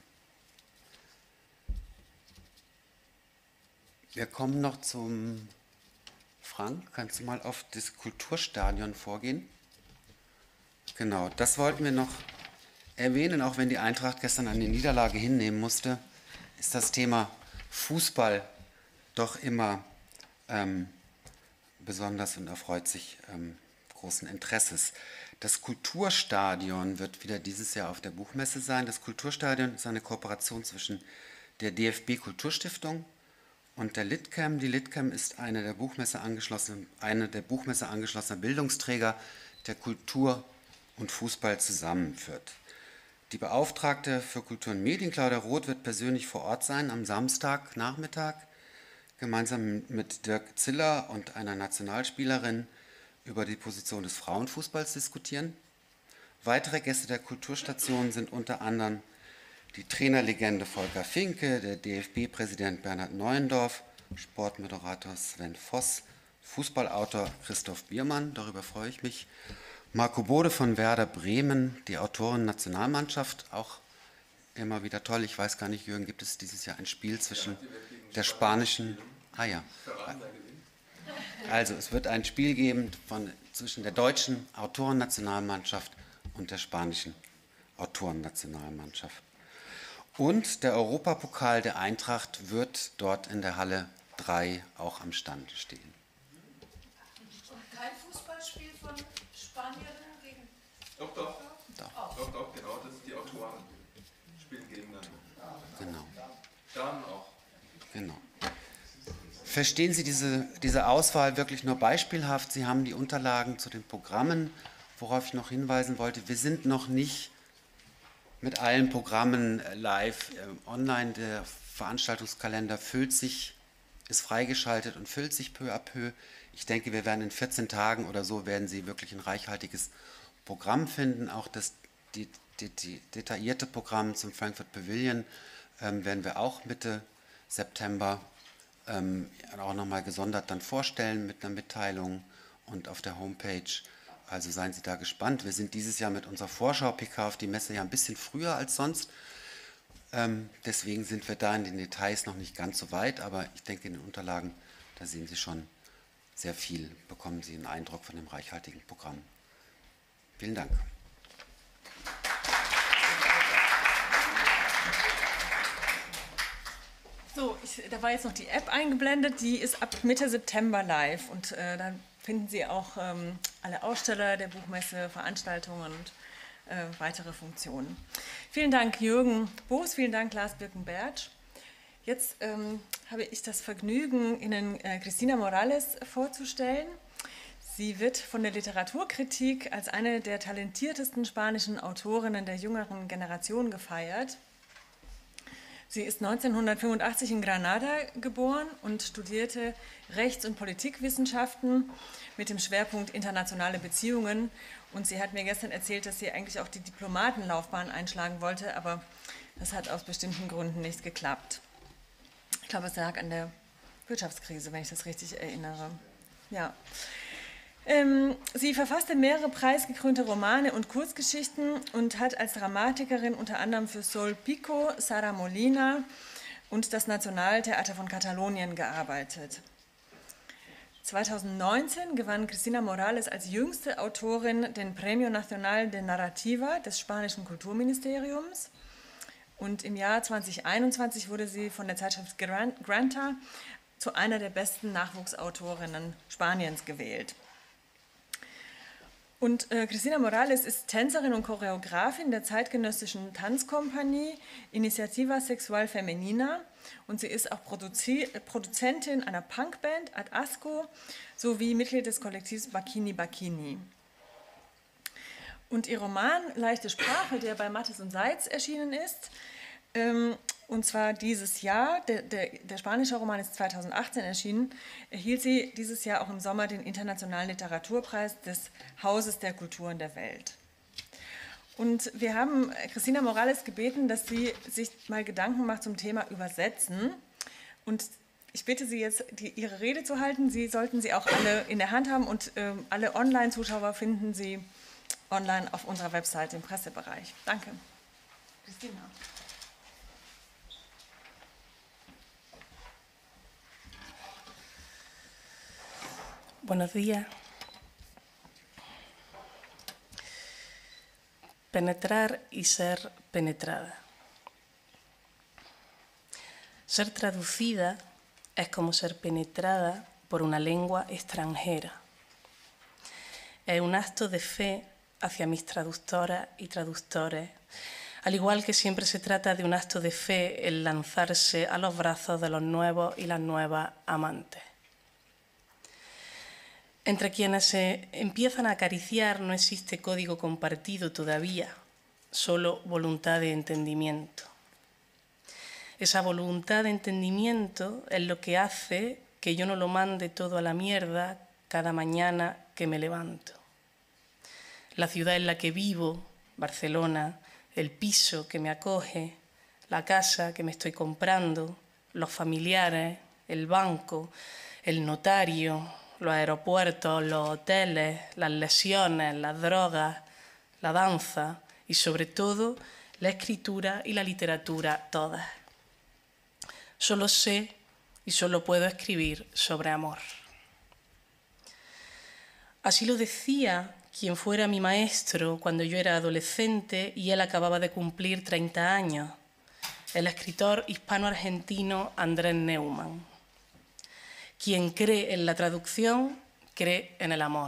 S4: Wir kommen noch zum Frank. Kannst du mal auf das Kulturstadion vorgehen? Genau, das wollten wir noch erwähnen, auch wenn die Eintracht gestern eine Niederlage hinnehmen musste, ist das Thema Fußball doch immer ähm, besonders und erfreut sich ähm, großen Interesses. Das Kulturstadion wird wieder dieses Jahr auf der Buchmesse sein. Das Kulturstadion ist eine Kooperation zwischen der D F B Kulturstiftung und der Litcam. Die Litcam ist eine der Buchmesse angeschlossene, eine der Buchmesse angeschlossener Bildungsträger, der Kultur und Fußball zusammenführt. Die Beauftragte für Kultur und Medien, Claudia Roth, wird persönlich vor Ort sein am Samstagnachmittag, gemeinsam mit Dirk Ziller und einer Nationalspielerin über die Position des Frauenfußballs diskutieren. Weitere Gäste der Kulturstation sind unter anderem die Trainerlegende Volker Finke, der D F B-Präsident Bernhard Neuendorf, Sportmoderator Sven Voss, Fußballautor Christoph Biermann, darüber freue ich mich, Marco Bode von Werder Bremen, die Autoren-Nationalmannschaft, auch immer wieder toll. Ich weiß gar nicht, Jürgen, gibt es dieses Jahr ein Spiel zwischen der spanischen... Ah ja. Also es wird ein Spiel geben von, zwischen der deutschen Autoren-Nationalmannschaft und der spanischen Autoren-Nationalmannschaft. Und der Europapokal der Eintracht wird dort in der Halle drei auch am Stand stehen.
S5: Und kein Fußballspiel von Spanierinnen gegen...
S2: Doch, doch.
S4: Doch.
S2: Doch, doch, genau, das ist die Autoren. Spielen gegeneinander.
S4: Genau.
S2: Damen auch.
S4: Genau. Verstehen Sie diese, diese Auswahl wirklich nur beispielhaft? Sie haben die Unterlagen zu den Programmen, worauf ich noch hinweisen wollte. Wir sind noch nicht mit allen Programmen live äh, online. Der Veranstaltungskalender füllt sich, ist freigeschaltet und füllt sich peu à peu. Ich denke, wir werden in vierzehn Tagen oder so werden Sie wirklich ein reichhaltiges Programm finden. Auch das die, die, die detaillierte Programm zum Frankfurt Pavilion ähm, werden wir auch Mitte September ähm, auch nochmal gesondert dann vorstellen mit einer Mitteilung und auf der Homepage. Also seien Sie da gespannt. Wir sind dieses Jahr mit unserer Vorschau-P K auf die Messe ja ein bisschen früher als sonst. Ähm, deswegen sind wir da in den Details noch nicht ganz so weit, aber ich denke, in den Unterlagen, da sehen Sie schon sehr viel, bekommen Sie einen Eindruck von dem reichhaltigen Programm. Vielen Dank.
S1: So, ich, da war jetzt noch die App eingeblendet, die ist ab Mitte September live und äh, dann finden Sie auch ähm, alle Aussteller der Buchmesse, Veranstaltungen und äh, weitere Funktionen. Vielen Dank Jürgen Boos, vielen Dank Lars Birkenberg. Jetzt ähm, habe ich das Vergnügen, Ihnen äh, Cristina Morales vorzustellen. Sie wird von der Literaturkritik als eine der talentiertesten spanischen Autorinnen der jüngeren Generation gefeiert. Sie ist neunzehnhundertfünfundachtzig in Granada geboren und studierte Rechts- und Politikwissenschaften mit dem Schwerpunkt internationale Beziehungen. Und sie hat mir gestern erzählt, dass sie eigentlich auch die Diplomatenlaufbahn einschlagen wollte, aber das hat aus bestimmten Gründen nicht geklappt. Ich glaube, es lag an der Wirtschaftskrise, wenn ich das richtig erinnere. Ja. Ähm, sie verfasste mehrere preisgekrönte Romane und Kurzgeschichten und hat als Dramatikerin unter anderem für Sol Pico, Sara Molina und das Nationaltheater von Katalonien gearbeitet. zweitausendneunzehn gewann Cristina Morales als jüngste Autorin den Premio Nacional de Narrativa des spanischen Kulturministeriums und im Jahr zweitausendeinundzwanzig wurde sie von der Zeitschrift Granta zu einer der besten Nachwuchsautorinnen Spaniens gewählt. Und äh, Cristina Morales ist Tänzerin und Choreografin der zeitgenössischen Tanzkompanie Iniciativa Sexual Femenina und sie ist auch Produzi Produzentin einer Punkband Ad Asco sowie Mitglied des Kollektivs Bacchini Bacchini. Und ihr Roman Leichte Sprache, der bei Mattes und Seitz erschienen ist, ähm, und zwar dieses Jahr, der, der, der spanische Roman ist zweitausendachtzehn erschienen, erhielt sie dieses Jahr auch im Sommer den Internationalen Literaturpreis des Hauses der Kulturen der Welt. Und wir haben Cristina Morales gebeten, dass sie sich mal Gedanken macht zum Thema Übersetzen. Und ich bitte Sie jetzt, die, Ihre Rede zu halten. Sie sollten sie auch alle in der Hand haben und äh, alle Online-Zuschauer finden Sie online auf unserer Website im Pressebereich. Danke. Cristina.
S6: Buenos días. Penetrar y ser penetrada. Ser traducida es como ser penetrada por una lengua extranjera. Es un acto de fe hacia mis traductoras y traductores, al igual que siempre se trata de un acto de fe el lanzarse a los brazos de los nuevos y las nuevas amantes. Entre quienes se empiezan a acariciar no existe código compartido todavía, solo voluntad de entendimiento. Esa voluntad de entendimiento es lo que hace que yo no lo mande todo a la mierda cada mañana que me levanto. La ciudad en la que vivo, Barcelona, el piso que me acoge, la casa que me estoy comprando, los familiares, el banco, el notario, los aeropuertos, los hoteles, las lesiones, las drogas, la danza y sobre todo la escritura y la literatura todas. Solo sé y solo puedo escribir sobre amor. Así lo decía quien fuera mi maestro cuando yo era adolescente y él acababa de cumplir treinta años, el escritor hispano-argentino Andrés Neumann. Quien cree en la traducción, cree en el amor.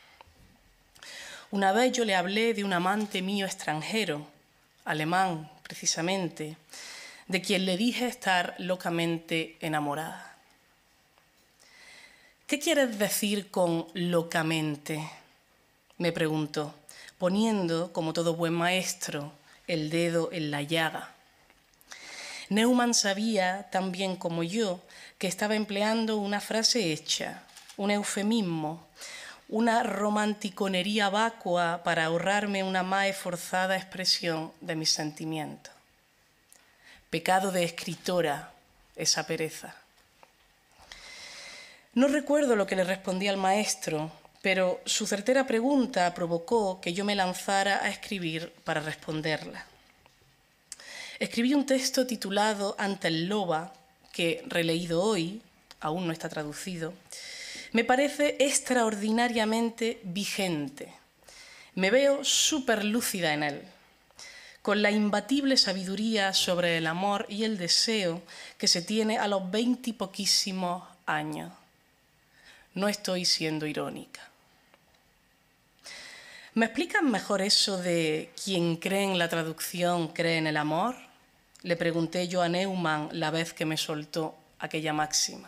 S6: Una vez yo le hablé de un amante mío extranjero, alemán precisamente, de quien le dije estar locamente enamorada. ¿Qué quieres decir con locamente?, me preguntó, poniendo, como todo buen maestro, el dedo en la llaga. Neumann sabía, tan bien como yo, que estaba empleando una frase hecha, un eufemismo, una romanticonería vacua para ahorrarme una más esforzada expresión de mis sentimientos. Pecado de escritora, esa pereza. No recuerdo lo que le respondí al maestro, pero su certera pregunta provocó que yo me lanzara a escribir para responderla. Escribí un texto titulado Ante el Loba, que, releído hoy, aún no está traducido, me parece extraordinariamente vigente. Me veo súper lúcida en él, con la imbatible sabiduría sobre el amor y el deseo que se tiene a los veintipoquísimos años. No estoy siendo irónica. ¿Me explican mejor eso de quien cree en la traducción cree en el amor? Le pregunté yo a Neumann la vez que me soltó aquella máxima.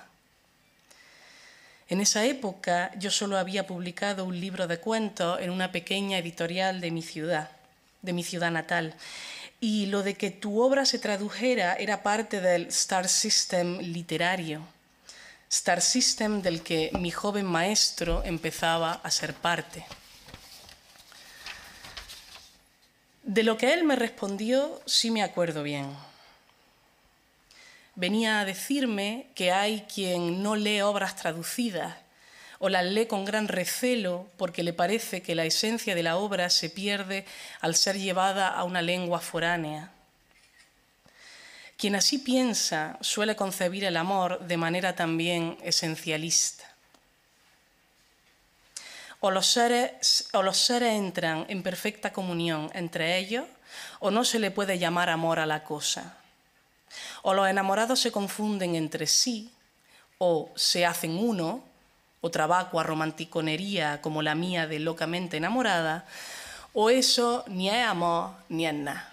S6: En esa época yo solo había publicado un libro de cuentos en una pequeña editorial de mi ciudad, de mi ciudad natal, y lo de que tu obra se tradujera era parte del Star System literario, Star System del que mi joven maestro empezaba a ser parte. De lo que él me respondió sí me acuerdo bien. Venía a decirme que hay quien no lee obras traducidas o las lee con gran recelo porque le parece que la esencia de la obra se pierde al ser llevada a una lengua foránea. Quien así piensa suele concebir el amor de manera también esencialista. O los seres, o los seres entran en perfecta comunión entre ellos, o no se le puede llamar amor a la cosa. O los enamorados se confunden entre sí, o se hacen uno, otra vacua romanticonería como la mía de locamente enamorada, o eso ni es amor ni es nada.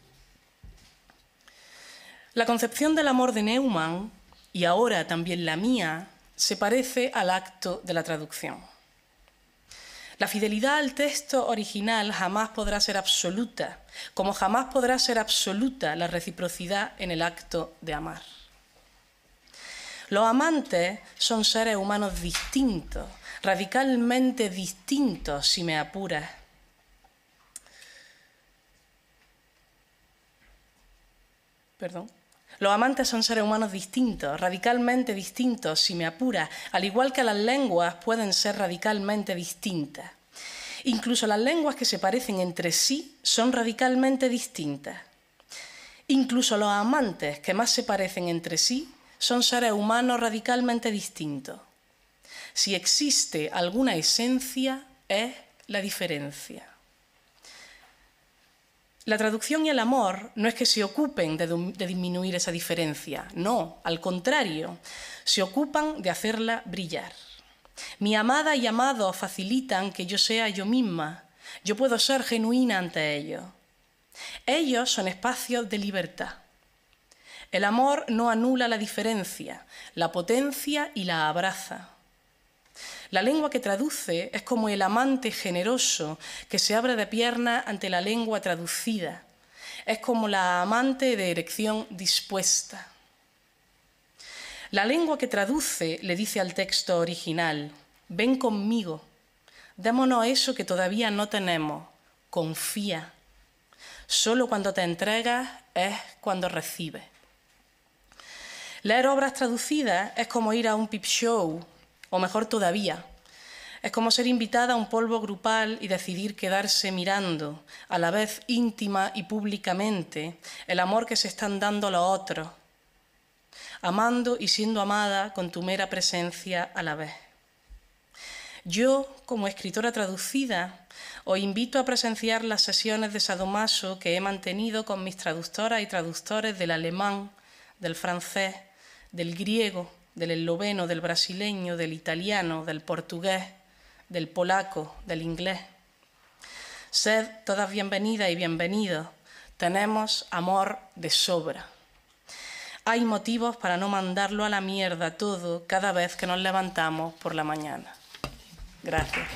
S6: La concepción del amor de Neumann, y ahora también la mía, se parece al acto de la traducción. La fidelidad al texto original jamás podrá ser absoluta, como jamás podrá ser absoluta la reciprocidad en el acto de amar. Los amantes son seres humanos distintos, radicalmente distintos, si me apuras. Perdón. Los amantes son seres humanos distintos, radicalmente distintos, si me apura, al igual que las lenguas pueden ser radicalmente distintas. Incluso las lenguas que se parecen entre sí son radicalmente distintas. Incluso los amantes que más se parecen entre sí son seres humanos radicalmente distintos. Si existe alguna esencia, es la diferencia. La traducción y el amor no es que se ocupen de, de disminuir esa diferencia, no, al contrario, se ocupan de hacerla brillar. Mi amada y amado facilitan que yo sea yo misma, yo puedo ser genuina ante ellos. Ellos son espacios de libertad. El amor no anula la diferencia, la potencia y la abraza. La lengua que traduce es como el amante generoso que se abre de piernas ante la lengua traducida. Es como la amante de erección dispuesta. La lengua que traduce le dice al texto original: ven conmigo, démonos eso que todavía no tenemos, confía. Solo cuando te entregas es cuando recibes. Leer obras traducidas es como ir a un peep show, o mejor todavía, es como ser invitada a un polvo grupal y decidir quedarse mirando, a la vez íntima y públicamente, el amor que se están dando los otros, amando y siendo amada con tu mera presencia a la vez. Yo, como escritora traducida, os invito a presenciar las sesiones de sadomaso que he mantenido con mis traductoras y traductores del alemán, del francés, del griego, del esloveno, del brasileño, del italiano, del portugués, del polaco, del inglés. Sed todas bienvenidas y bienvenidos. Tenemos amor de sobra. Hay motivos para no mandarlo a la mierda todo cada vez que nos levantamos por la mañana. Gracias.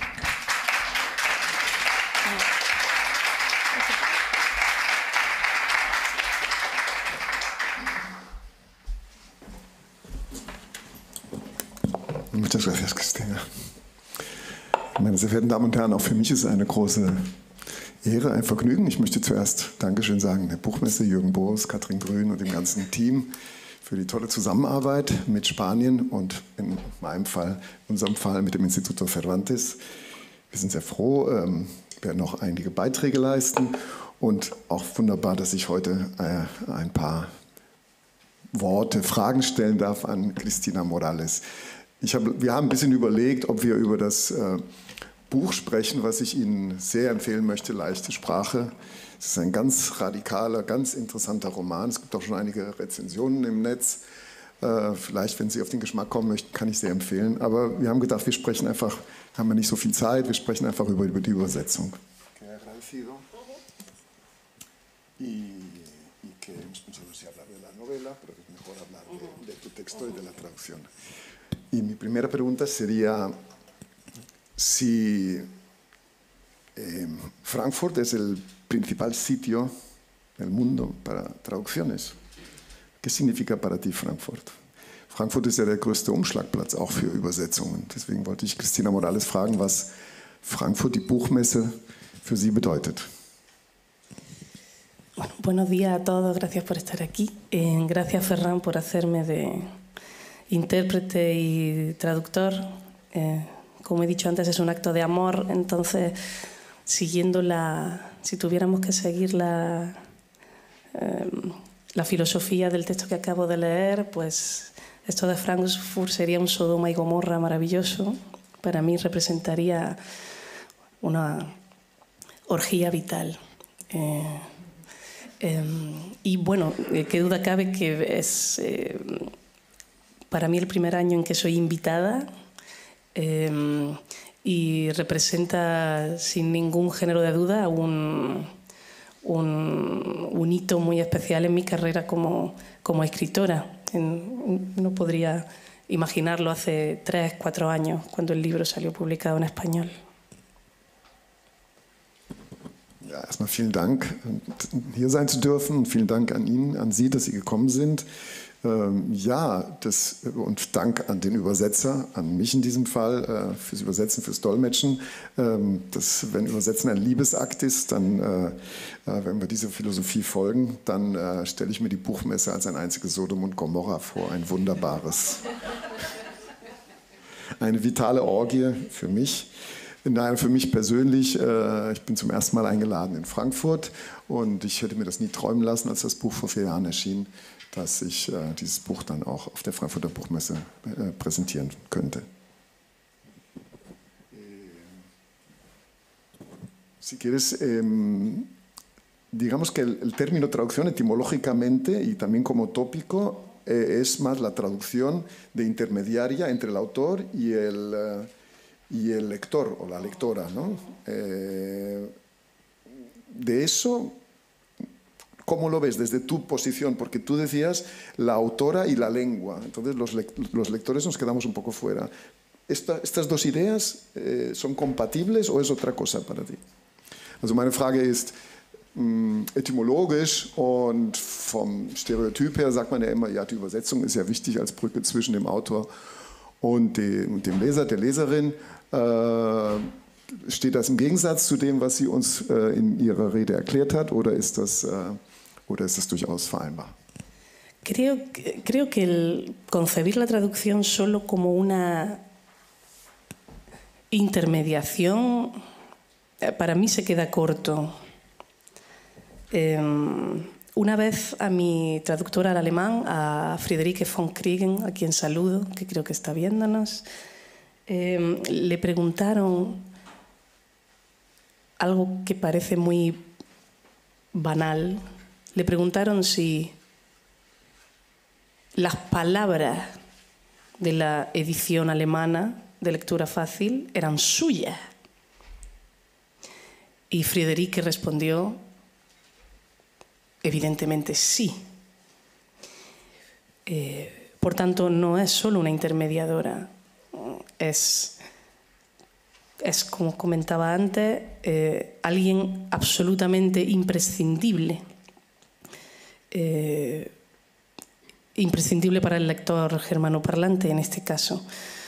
S7: Muchas gracias, Christina. Meine sehr verehrten Damen und Herren, auch für mich ist es eine große Ehre, ein Vergnügen. Ich möchte zuerst Dankeschön sagen der Buchmesse, Jürgen Boos, Katrin Grün und dem ganzen Team für die tolle Zusammenarbeit mit Spanien und in meinem Fall, in unserem Fall mit dem Instituto Cervantes. Wir sind sehr froh, ähm, werden noch einige Beiträge leisten und auch wunderbar, dass ich heute äh, ein paar Worte, Fragen stellen darf an Cristina Morales. Ich hab, wir haben ein bisschen überlegt, ob wir über das äh, Buch sprechen, was ich Ihnen sehr empfehlen möchte, Leichte Sprache. Es ist ein ganz radikaler, ganz interessanter Roman. Es gibt auch schon einige Rezensionen im Netz. Äh, vielleicht, wenn Sie auf den Geschmack kommen möchten, kann ich sehr empfehlen. Aber wir haben gedacht, wir sprechen einfach, haben wir nicht so viel Zeit, wir sprechen einfach über, über die Übersetzung. Y mi primera pregunta sería si eh, Frankfurt es el principal sitio del mundo para traducciones. ¿Qué significa para ti Frankfurt? Frankfurt ist ja der größte Umschlagplatz auch für Übersetzungen. Deswegen wollte ich Cristina Morales fragen, was Frankfurt, die Buchmesse, für sie bedeutet.
S6: Bueno, buenos días a todos, gracias por estar aquí. Eh, gracias, Ferran, por hacerme de intérprete y traductor. Eh, como he dicho antes, es un acto de amor, entonces, siguiendo la, si tuviéramos que seguir la, eh, la filosofía del texto que acabo de leer, pues esto de Frankfurt sería un Sodoma y Gomorra maravilloso. Para mí representaría una orgía vital. Eh, eh, y bueno, eh, qué duda cabe que es eh, para mí el primer año en que soy invitada eh, y representa sin ningún género de duda un, un, un hito muy especial en mi carrera como, como escritora. En, no podría imaginarlo hace tres, cuatro años, cuando el libro salió publicado en español.
S7: Ja, erstmal vielen Dank, hier sein zu dürfen und vielen Dank an ihn, an Sie, dass Sie gekommen sind. Ähm, ja, das, und Dank an den Übersetzer, an mich in diesem Fall, äh, fürs Übersetzen, fürs Dolmetschen. Ähm, das, wenn Übersetzen ein Liebesakt ist, dann, äh, äh, wenn wir dieser Philosophie folgen, dann äh, stelle ich mir die Buchmesse als ein einziges Sodom und Gomorra vor, ein wunderbares, eine vitale Orgie für mich. Nein, für mich persönlich, äh, ich bin zum ersten Mal eingeladen in Frankfurt und ich hätte mir das nie träumen lassen, als das Buch vor vier Jahren erschien, dass ich äh, dieses Buch dann auch auf der Frankfurter Buchmesse äh, präsentieren könnte. Si quieres, eh, digamos que el, el término traducción etimológicamente y también como tópico eh, es más la traducción de intermediaria entre el autor y el... Eh, y el lector o la lectora, ¿no? Eh, de eso, ¿cómo lo ves desde tu posición? Porque tú decías la autora y la lengua, entonces los, le los lectores nos quedamos un poco fuera. esta, ¿estas dos ideas äh, son compatibles o es otra cosa para ti? Also meine Frage ist, mh, etymologisch und vom Stereotyp her sagt man ja immer, ja, die Übersetzung ist ja wichtig als Brücke zwischen dem Autor und dem, dem Leser, der Leserin. Äh, steht das im Gegensatz zu dem, was sie uns äh, in ihrer Rede erklärt hat, oder ist das, äh, oder ist das durchaus vereinbar?
S6: Creo, creo que el concebir la traducción solo como una intermediación para mí se queda corto. Eh, una vez a mi traductora al alemán, a Friederike von Kriegen, a quien saludo, que creo que está viéndonos, eh, le preguntaron algo que parece muy banal. Le preguntaron si las palabras de la edición alemana de lectura fácil eran suyas. Y Friederike respondió, evidentemente sí. Eh, por tanto, no es solo una intermediadora, es, es como comentaba antes, eh, alguien absolutamente imprescindible. Eh, imprescindible para el lector germanoparlante en este caso.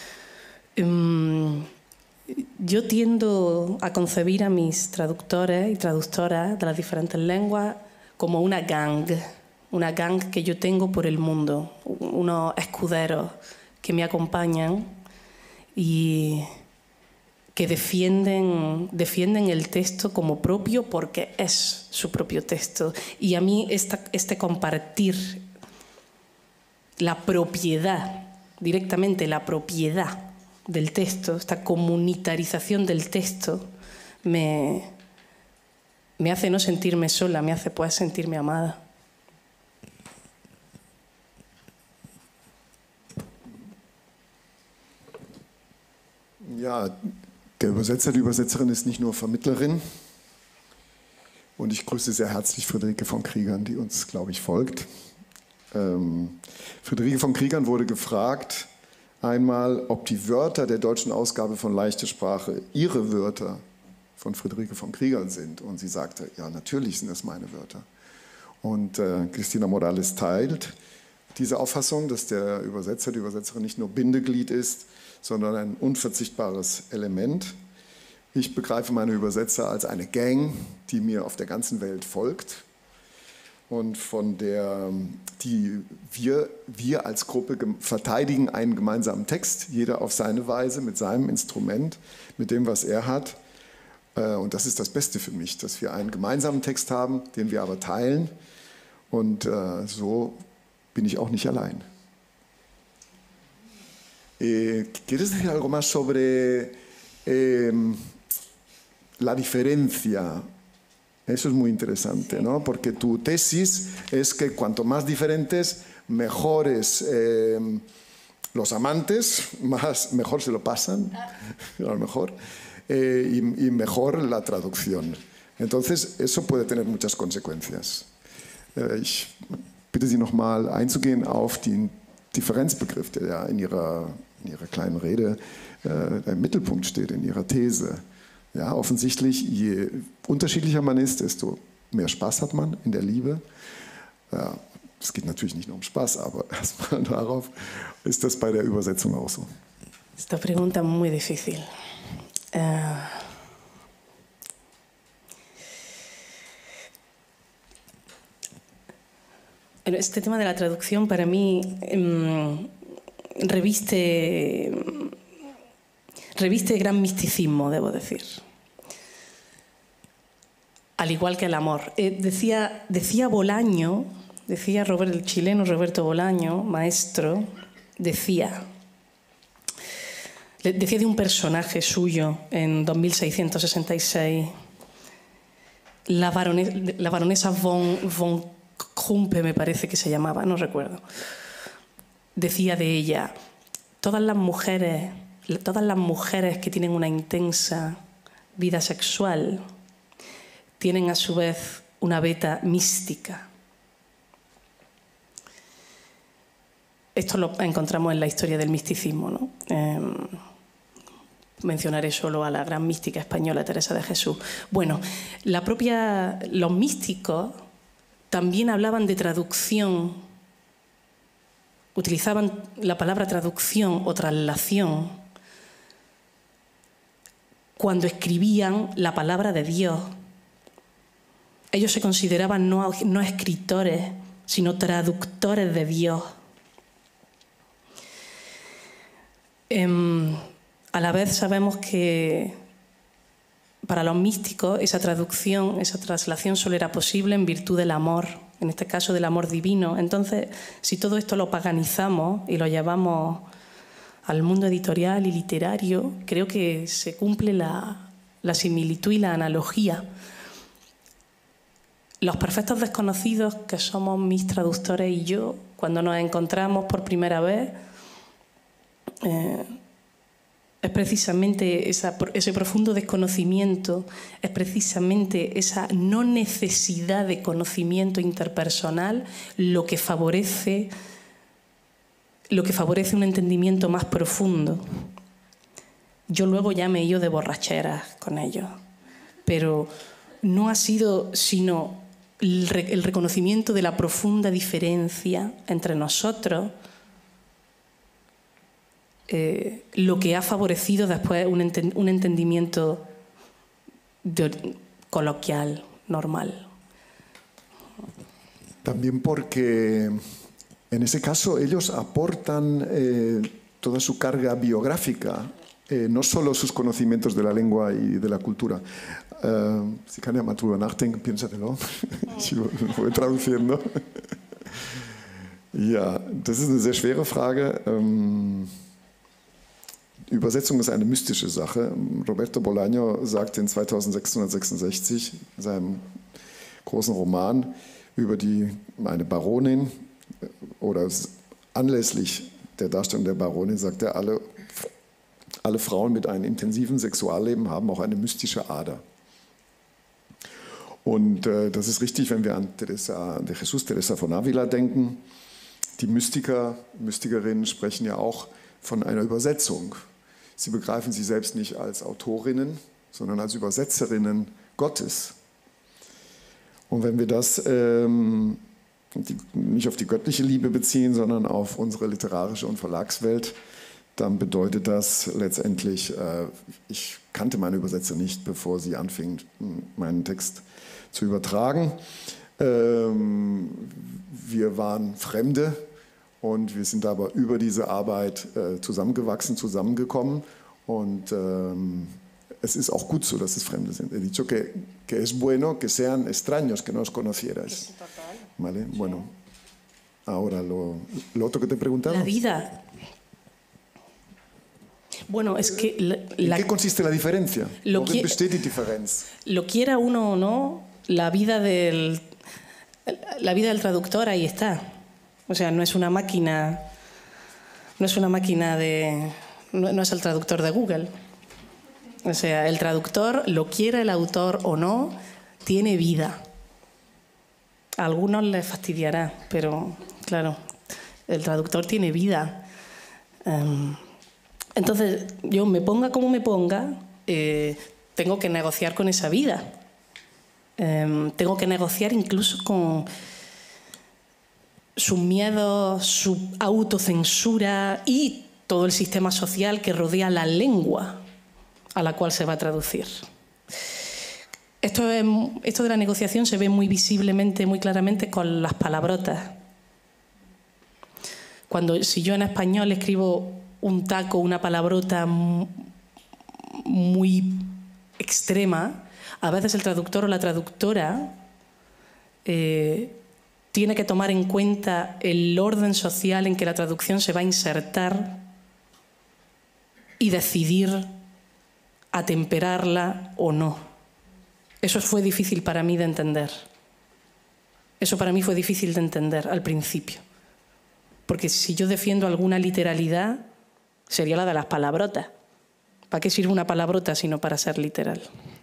S6: Um, yo tiendo a concebir a mis traductores y traductoras de las diferentes lenguas como una gang, una gang que yo tengo por el mundo, unos escuderos que me acompañan y que defienden, defienden el texto como propio porque es su propio texto. Y a mí esta, este compartir la propiedad, directamente la propiedad del texto, esta comunitarización del texto, me, me hace no sentirme sola, me hace pues sentirme amada.
S7: Ja, der Übersetzer, die Übersetzerin ist nicht nur Vermittlerin. Und ich grüße sehr herzlich Friederike von Kriegern, die uns, glaube ich, folgt. Ähm, Friederike von Kriegern wurde gefragt, einmal, ob die Wörter der deutschen Ausgabe von Leichte Sprache ihre Wörter von Friederike von Kriegern sind. Und sie sagte, ja, natürlich sind das meine Wörter. Und äh, Cristina Morales teilt diese Auffassung, dass der Übersetzer, die Übersetzerin nicht nur Bindeglied ist, sondern ein unverzichtbares Element. Ich begreife meine Übersetzer als eine Gang, die mir auf der ganzen Welt folgt und von der die wir, wir als Gruppe verteidigen einen gemeinsamen Text, jeder auf seine Weise, mit seinem Instrument, mit dem, was er hat. Und das ist das Beste für mich, dass wir einen gemeinsamen Text haben, den wir aber teilen. Und so bin ich auch nicht allein. Eh, ¿Quieres decir algo más sobre eh, la diferencia? Eso es muy interesante, ¿no? Porque tu tesis es que cuanto más diferentes, mejores eh, los amantes, más, mejor se lo pasan, a lo mejor, eh, y, y mejor la traducción. Entonces, eso puede tener muchas consecuencias. Eh, ich bitte Sie nochmal einzugehen auf den Differenzbegriff, der ja in Ihrer, in Ihrer kleinen Rede äh, im Mittelpunkt steht, in Ihrer These. Ja, offensichtlich, je unterschiedlicher man ist, desto mehr Spaß hat man in der Liebe. Ja, es geht natürlich nicht nur um Spaß, aber erstmal darauf, ist das bei der Übersetzung auch so.
S6: Esta pregunta muy difícil. Uh, este tema de la traducción para mí um, reviste... Reviste gran misticismo, debo decir. Al igual que el amor. Eh, decía, decía Bolaño, decía Robert, el chileno Roberto Bolaño, maestro, decía, decía de un personaje suyo en dos mil seiscientos sesenta y seis, la, barone, la baronesa von, von Krumpe, me parece que se llamaba, no recuerdo. Decía de ella, todas las mujeres... Todas las mujeres que tienen una intensa vida sexual tienen a su vez una beta mística. Esto lo encontramos en la historia del misticismo, ¿no? Eh, mencionaré solo a la gran mística española Teresa de Jesús. Bueno, la propia, los místicos también hablaban de traducción, utilizaban la palabra traducción o traslación cuando escribían la palabra de Dios. Ellos se consideraban no, no escritores, sino traductores de Dios. Eh, a la vez sabemos que para los místicos esa traducción, esa traslación solo era posible en virtud del amor, en este caso del amor divino. Entonces, si todo esto lo paganizamos y lo llevamos al mundo editorial y literario, creo que se cumple la, la similitud y la analogía. Los perfectos desconocidos que somos mis traductores y yo, cuando nos encontramos por primera vez, eh, es precisamente esa, ese profundo desconocimiento, es precisamente esa no necesidad de conocimiento interpersonal lo que favorece, lo que favorece un entendimiento más profundo. Yo luego ya me he ido de borracheras con ellos, pero no ha sido sino el, re, el reconocimiento de la profunda diferencia entre nosotros Eh, lo que ha favorecido después un, enten un entendimiento de, coloquial, normal.
S7: También porque en ese caso ellos aportan eh, toda su carga biográfica, eh, no solo sus conocimientos de la lengua y de la cultura. Uh, Sie kann ja mal drüber nachdenken, piénsatelo. Ich voy traduciendo. Ja, das ist eine sehr schwere Frage. Ähm, Übersetzung ist eine mystische Sache. Roberto Bolaño sagt in zweitausendsechshundertsechsundsechzig, in seinem großen Roman über die, eine Baronin, oder anlässlich der Darstellung der Baronin, sagt er, alle, alle Frauen mit einem intensiven Sexualleben haben auch eine mystische Ader. Und äh, das ist richtig, wenn wir an Teresa de Jesús, Teresa von Ávila denken. Die Mystiker, Mystikerinnen sprechen ja auch von einer Übersetzung. Sie begreifen sich selbst nicht als Autorinnen, sondern als Übersetzerinnen Gottes. Und wenn wir das ähm, die, nicht auf die göttliche Liebe beziehen, sondern auf unsere literarische und Verlagswelt, dann bedeutet das letztendlich, äh, ich kannte meine Übersetzer nicht, bevor sie anfingen, meinen Text zu übertragen. Ähm, wir waren Fremde. Und wir sind aber über diese Arbeit äh, zusammengewachsen, zusammengekommen. Und ähm, es ist auch gut so, dass es Fremde sind. He dicho que, que es bueno que sean extraños, que no os conocierais. ¿Vale? Bueno, ahora lo, lo otro que te he preguntado.
S6: La vida. Bueno, es que... La,
S7: ¿En
S6: la,
S7: qué consiste la diferencia?
S6: Lo,
S7: ¿Worin besteht die Differenz?
S6: Lo quiera uno o no, la vida del, la vida del traductor ahí está. O sea, no es una máquina, no es una máquina de, no, no es el traductor de Google. O sea, el traductor, lo quiera el autor o no, tiene vida. A algunos les fastidiará, pero claro, el traductor tiene vida. Um, entonces, yo me ponga como me ponga, eh, tengo que negociar con esa vida. Um, tengo que negociar incluso con sus miedos, su autocensura y todo el sistema social que rodea la lengua a la cual se va a traducir. Esto, es, esto de la negociación se ve muy visiblemente, muy claramente con las palabrotas. Cuando, si yo en español escribo un taco, una palabrota muy extrema, a veces el traductor o la traductora eh, tiene que tomar en cuenta el orden social en que la traducción se va a insertar y decidir atemperarla o no. Eso fue difícil para mí de entender. Eso para mí fue difícil de entender al principio. Porque si yo defiendo alguna literalidad, sería la de las palabrotas. ¿Para qué sirve una palabrota sino para ser literal?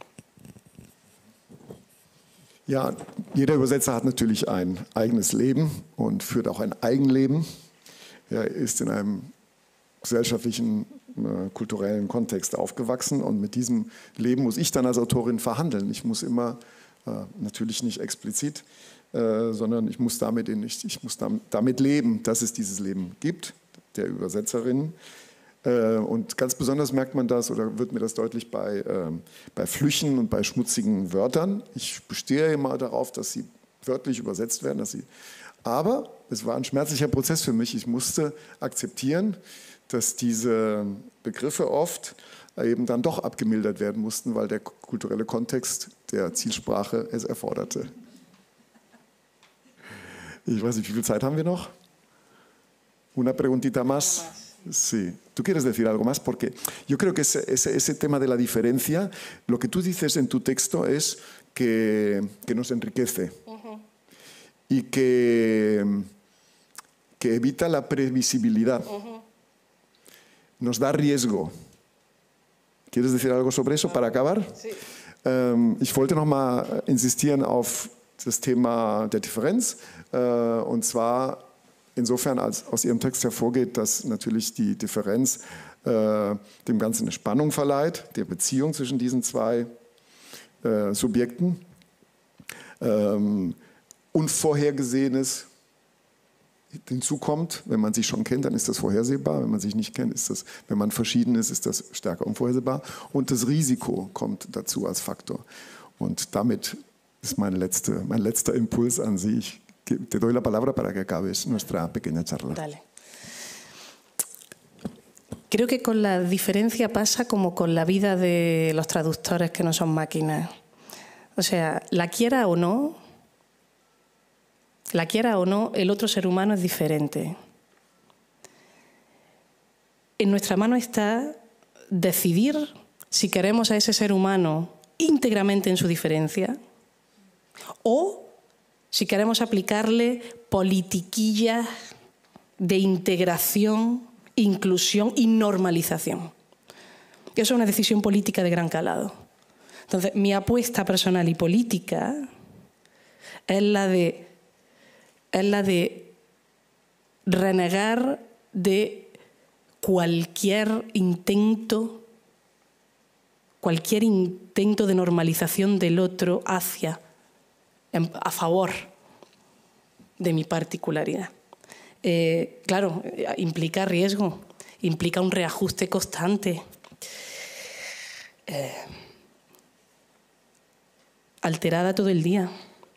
S7: Ja, jeder Übersetzer hat natürlich ein eigenes Leben und führt auch ein Eigenleben. Er ist in einem gesellschaftlichen, äh, kulturellen Kontext aufgewachsen und mit diesem Leben muss ich dann als Autorin verhandeln. Ich muss immer, äh, natürlich nicht explizit, äh, sondern ich muss, damit, in, ich, ich muss damit, damit leben, dass es dieses Leben gibt, der Übersetzerin. Äh, und ganz besonders merkt man das, oder wird mir das deutlich bei, äh, bei Flüchen und bei schmutzigen Wörtern. Ich bestehe immer darauf, dass sie wörtlich übersetzt werden. Dass sie, aber es war ein schmerzlicher Prozess für mich. Ich musste akzeptieren, dass diese Begriffe oft eben dann doch abgemildert werden mussten, weil der kulturelle Kontext der Zielsprache es erforderte. Ich weiß nicht, wie viel Zeit haben wir noch? Una preguntita más. Sí. ¿Tú quieres decir algo más? Porque yo creo que ese, ese, ese tema de la diferencia, lo que tú dices en tu texto es que, que nos enriquece uh-huh. y que, que evita la previsibilidad. Uh-huh. Nos da riesgo. ¿Quieres decir algo sobre eso para acabar? Sí. Ähm, ich wollte noch mal insistieren auf das Thema der Differenz. Äh, und zwar insofern, als aus Ihrem Text hervorgeht, dass natürlich die Differenz äh, dem Ganzen eine Spannung verleiht, der Beziehung zwischen diesen zwei äh, Subjekten. Ähm, Unvorhergesehenes hinzukommt. Wenn man sich schon kennt, dann ist das vorhersehbar. Wenn man sich nicht kennt, ist das, wenn man verschieden ist, ist das stärker unvorhersehbar. Und das Risiko kommt dazu als Faktor. Und damit ist mein, letzte, mein letzter Impuls an Sie. Ich te doy la palabra para que acabes nuestra pequeña charla.
S6: Dale. Creo que con la diferencia pasa como con la vida de los traductores que no son máquinas. O sea, la quiera o no, la quiera o no, el otro ser humano es diferente. En nuestra mano está decidir si queremos a ese ser humano íntegramente en su diferencia o si queremos aplicarle politiquillas de integración, inclusión y normalización. Eso es una decisión política de gran calado. Entonces, mi apuesta personal y política es la de, es la de renegar de cualquier intento, cualquier intento de normalización del otro hacia, a favor de mi particularidad. Eh, claro, implica riesgo, implica un reajuste constante. Eh, alterada todo el día.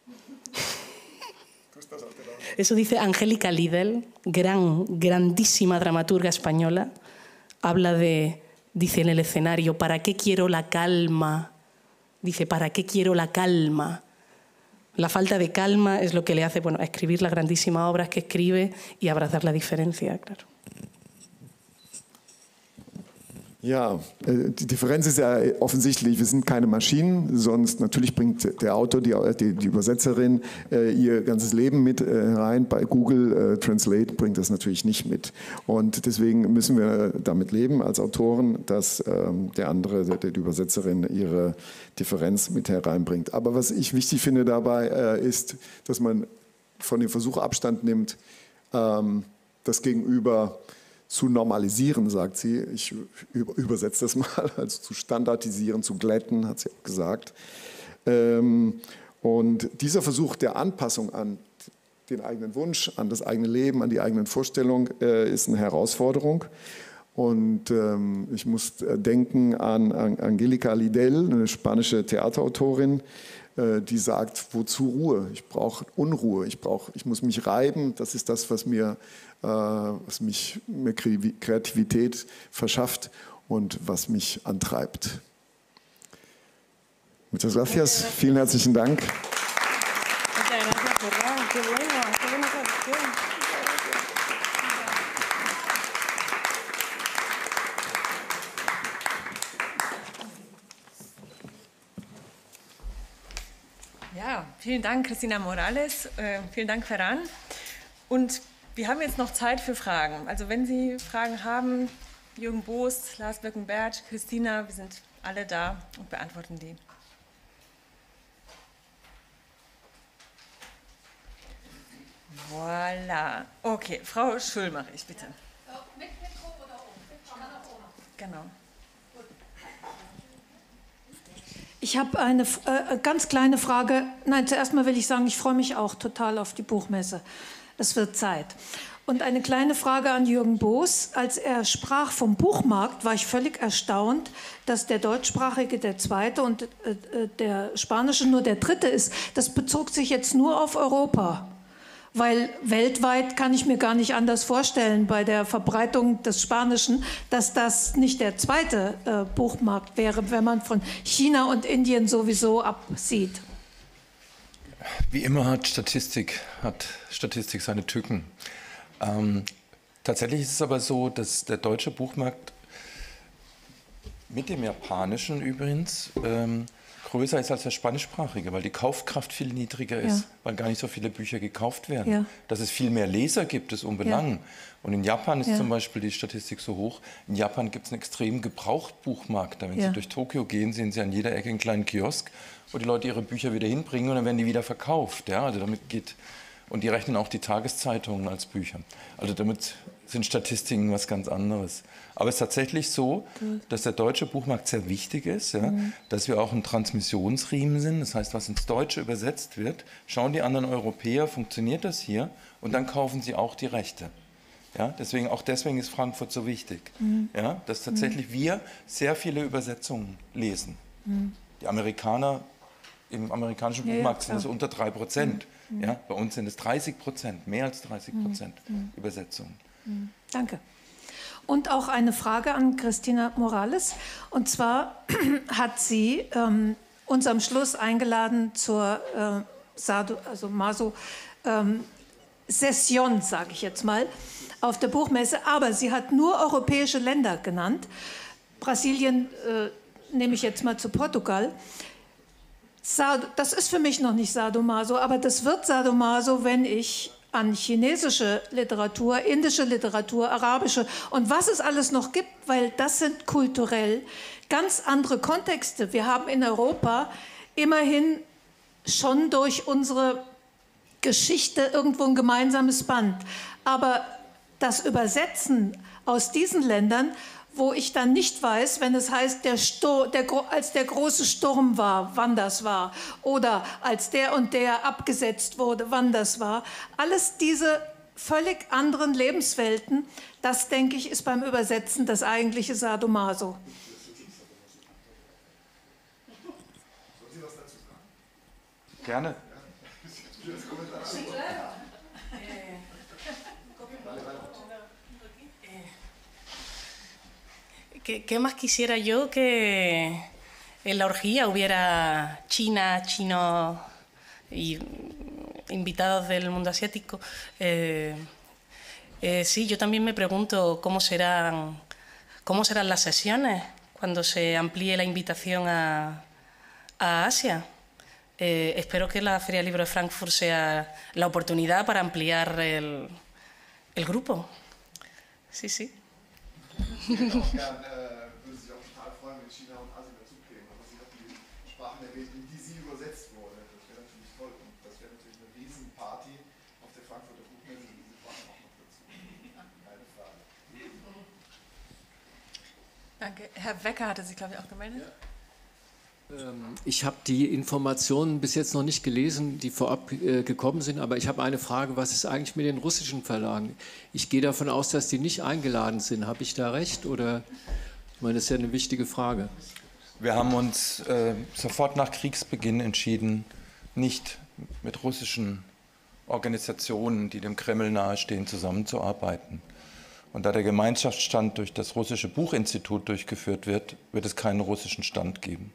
S6: Eso dice Angélica Lidl, gran, grandísima dramaturga española. Habla de, dice en el escenario, ¿para qué quiero la calma? Dice, ¿para qué quiero la calma? La falta de calma es lo que le hace, bueno, escribir las grandísimas obras que escribe y abrazar la diferencia, claro.
S7: Ja, die Differenz ist ja offensichtlich, wir sind keine Maschinen, sonst natürlich bringt der Autor, die, die, die Übersetzerin ihr ganzes Leben mit rein. Bei Google Translate bringt das natürlich nicht mit. Und deswegen müssen wir damit leben als Autoren, dass der andere, die Übersetzerin, ihre Differenz mit hereinbringt. Aber was ich wichtig finde dabei, ist, dass man von dem Versuch Abstand nimmt, das Gegenüber zu normalisieren, sagt sie. Ich übersetze das mal, also zu standardisieren, zu glätten, hat sie auch gesagt. Und dieser Versuch der Anpassung an den eigenen Wunsch, an das eigene Leben, an die eigenen Vorstellungen, ist eine Herausforderung. Und ich muss denken an Angélica Lidl, eine spanische Theaterautorin, die sagt, wozu Ruhe? Ich brauche Unruhe, ich, brauch, ich muss mich reiben, das ist das, was mir, äh, was mich, mir Kreativität verschafft und was mich antreibt. Muchas gracias, vielen herzlichen Dank.
S1: Ja, vielen Dank, Cristina Morales. Äh, vielen Dank, Ferran. Und wir haben jetzt noch Zeit für Fragen. Also wenn Sie Fragen haben, Jürgen Boos, Lars Birkenberg, Christina, wir sind alle da und beantworten die. Voilà. Okay, Frau Schulmerich, bitte.
S5: Mit Mikro oder ohne?
S1: Genau.
S5: Ich habe eine äh, ganz kleine Frage. Nein, zuerst mal will ich sagen, ich freue mich auch total auf die Buchmesse. Es wird Zeit. Und eine kleine Frage an Jürgen Boos. Als er sprach vom Buchmarkt, war ich völlig erstaunt, dass der deutschsprachige der zweite und äh, der spanische nur der dritte ist. Das bezog sich jetzt nur auf Europa. Weil weltweit kann ich mir gar nicht anders vorstellen, bei der Verbreitung des Spanischen, dass das nicht der zweite äh, Buchmarkt wäre, wenn man von China und Indien sowieso absieht.
S2: Wie immer hat Statistik, hat Statistik seine Tücken. Ähm, tatsächlich ist es aber so, dass der deutsche Buchmarkt mit dem japanischen übrigens ähm, größer ist als der spanischsprachige, weil die Kaufkraft viel niedriger ist, ja. weil gar nicht so viele Bücher gekauft werden. Ja. Dass es viel mehr Leser gibt, ist unbelangen. Ja. Und in Japan ist ja. zum Beispiel die Statistik so hoch, in Japan gibt es einen extremen Gebrauchtbuchmarkt. Wenn ja. Sie durch Tokio gehen, sehen Sie an jeder Ecke einen kleinen Kiosk, wo die Leute ihre Bücher wieder hinbringen und dann werden die wieder verkauft. Ja, also damit geht, und die rechnen auch die Tageszeitungen als Bücher. Also damit sind Statistiken was ganz anderes. Aber es ist tatsächlich so, dass der deutsche Buchmarkt sehr wichtig ist, ja, mhm. dass wir auch ein Transmissionsriemen sind. Das heißt, was ins Deutsche übersetzt wird, schauen die anderen Europäer, funktioniert das hier? Und dann kaufen sie auch die Rechte. Ja, deswegen, auch deswegen ist Frankfurt so wichtig, mhm. ja, dass tatsächlich mhm. wir sehr viele Übersetzungen lesen. Mhm. Die Amerikaner im amerikanischen ja, Buchmarkt ja, sind es unter drei Prozent. Mhm. Ja, bei uns sind es dreißig Prozent, mehr als dreißig Prozent mhm. Übersetzungen.
S5: Mhm. Danke. Und auch eine Frage an Christina Morales. Und zwar hat sie ähm, uns am Schluss eingeladen zur äh, Sado, also Maso ähm, Session, sage ich jetzt mal, auf der Buchmesse. Aber sie hat nur europäische Länder genannt. Brasilien äh, nehme ich jetzt mal zu Portugal. Sado, das ist für mich noch nicht Sadomaso, aber das wird Sadomaso, wenn ich an chinesische Literatur, indische Literatur, arabische und was es alles noch gibt, weil das sind kulturell ganz andere Kontexte. Wir haben in Europa immerhin schon durch unsere Geschichte irgendwo ein gemeinsames Band. Aber das Übersetzen aus diesen Ländern, wo ich dann nicht weiß, wenn es heißt, der Stur- der, als der große Sturm war, wann das war, oder als der und der abgesetzt wurde, wann das war. Alles diese völlig anderen Lebenswelten, das, denke ich, ist beim Übersetzen das eigentliche Sadomaso.
S3: Sollen Sie was dazu sagen?
S2: Gerne.
S6: ¿Qué, ¿Qué más quisiera yo que en la orgía hubiera China, chinos y invitados del mundo asiático? Eh, eh, sí, yo también me pregunto cómo serán, cómo serán las sesiones cuando se amplíe la invitación a, a Asia. Eh, espero que la Feria del Libro de Frankfurt sea la oportunidad para ampliar el, el grupo. Sí, sí.
S3: Ich hätte auch gern, äh, würde sich auch total freuen, wenn China und Asien dazukämen, aber Sie hat die Sprachen erwähnt, in die sie übersetzt wurde. Das wäre natürlich toll und das wäre natürlich eine Riesenparty auf der Frankfurter Buchmesse, diese Sprachen auch noch dazu. Keine Frage.
S1: Danke. Herr Wecker hatte sich, glaube ich, auch gemeldet. Ja.
S8: Ich habe die Informationen bis jetzt noch nicht gelesen, die vorab äh, gekommen sind, aber ich habe eine Frage, was ist eigentlich mit den russischen Verlagen? Ich gehe davon aus, dass die nicht eingeladen sind. Habe ich da recht? Oder, ich meine, das ist ja eine wichtige Frage.
S2: Wir haben uns äh, sofort nach Kriegsbeginn entschieden, nicht mit russischen Organisationen, die dem Kreml nahestehen, zusammenzuarbeiten. Und da der Gemeinschaftsstand durch das russische Buchinstitut durchgeführt wird, wird es keinen russischen Stand geben.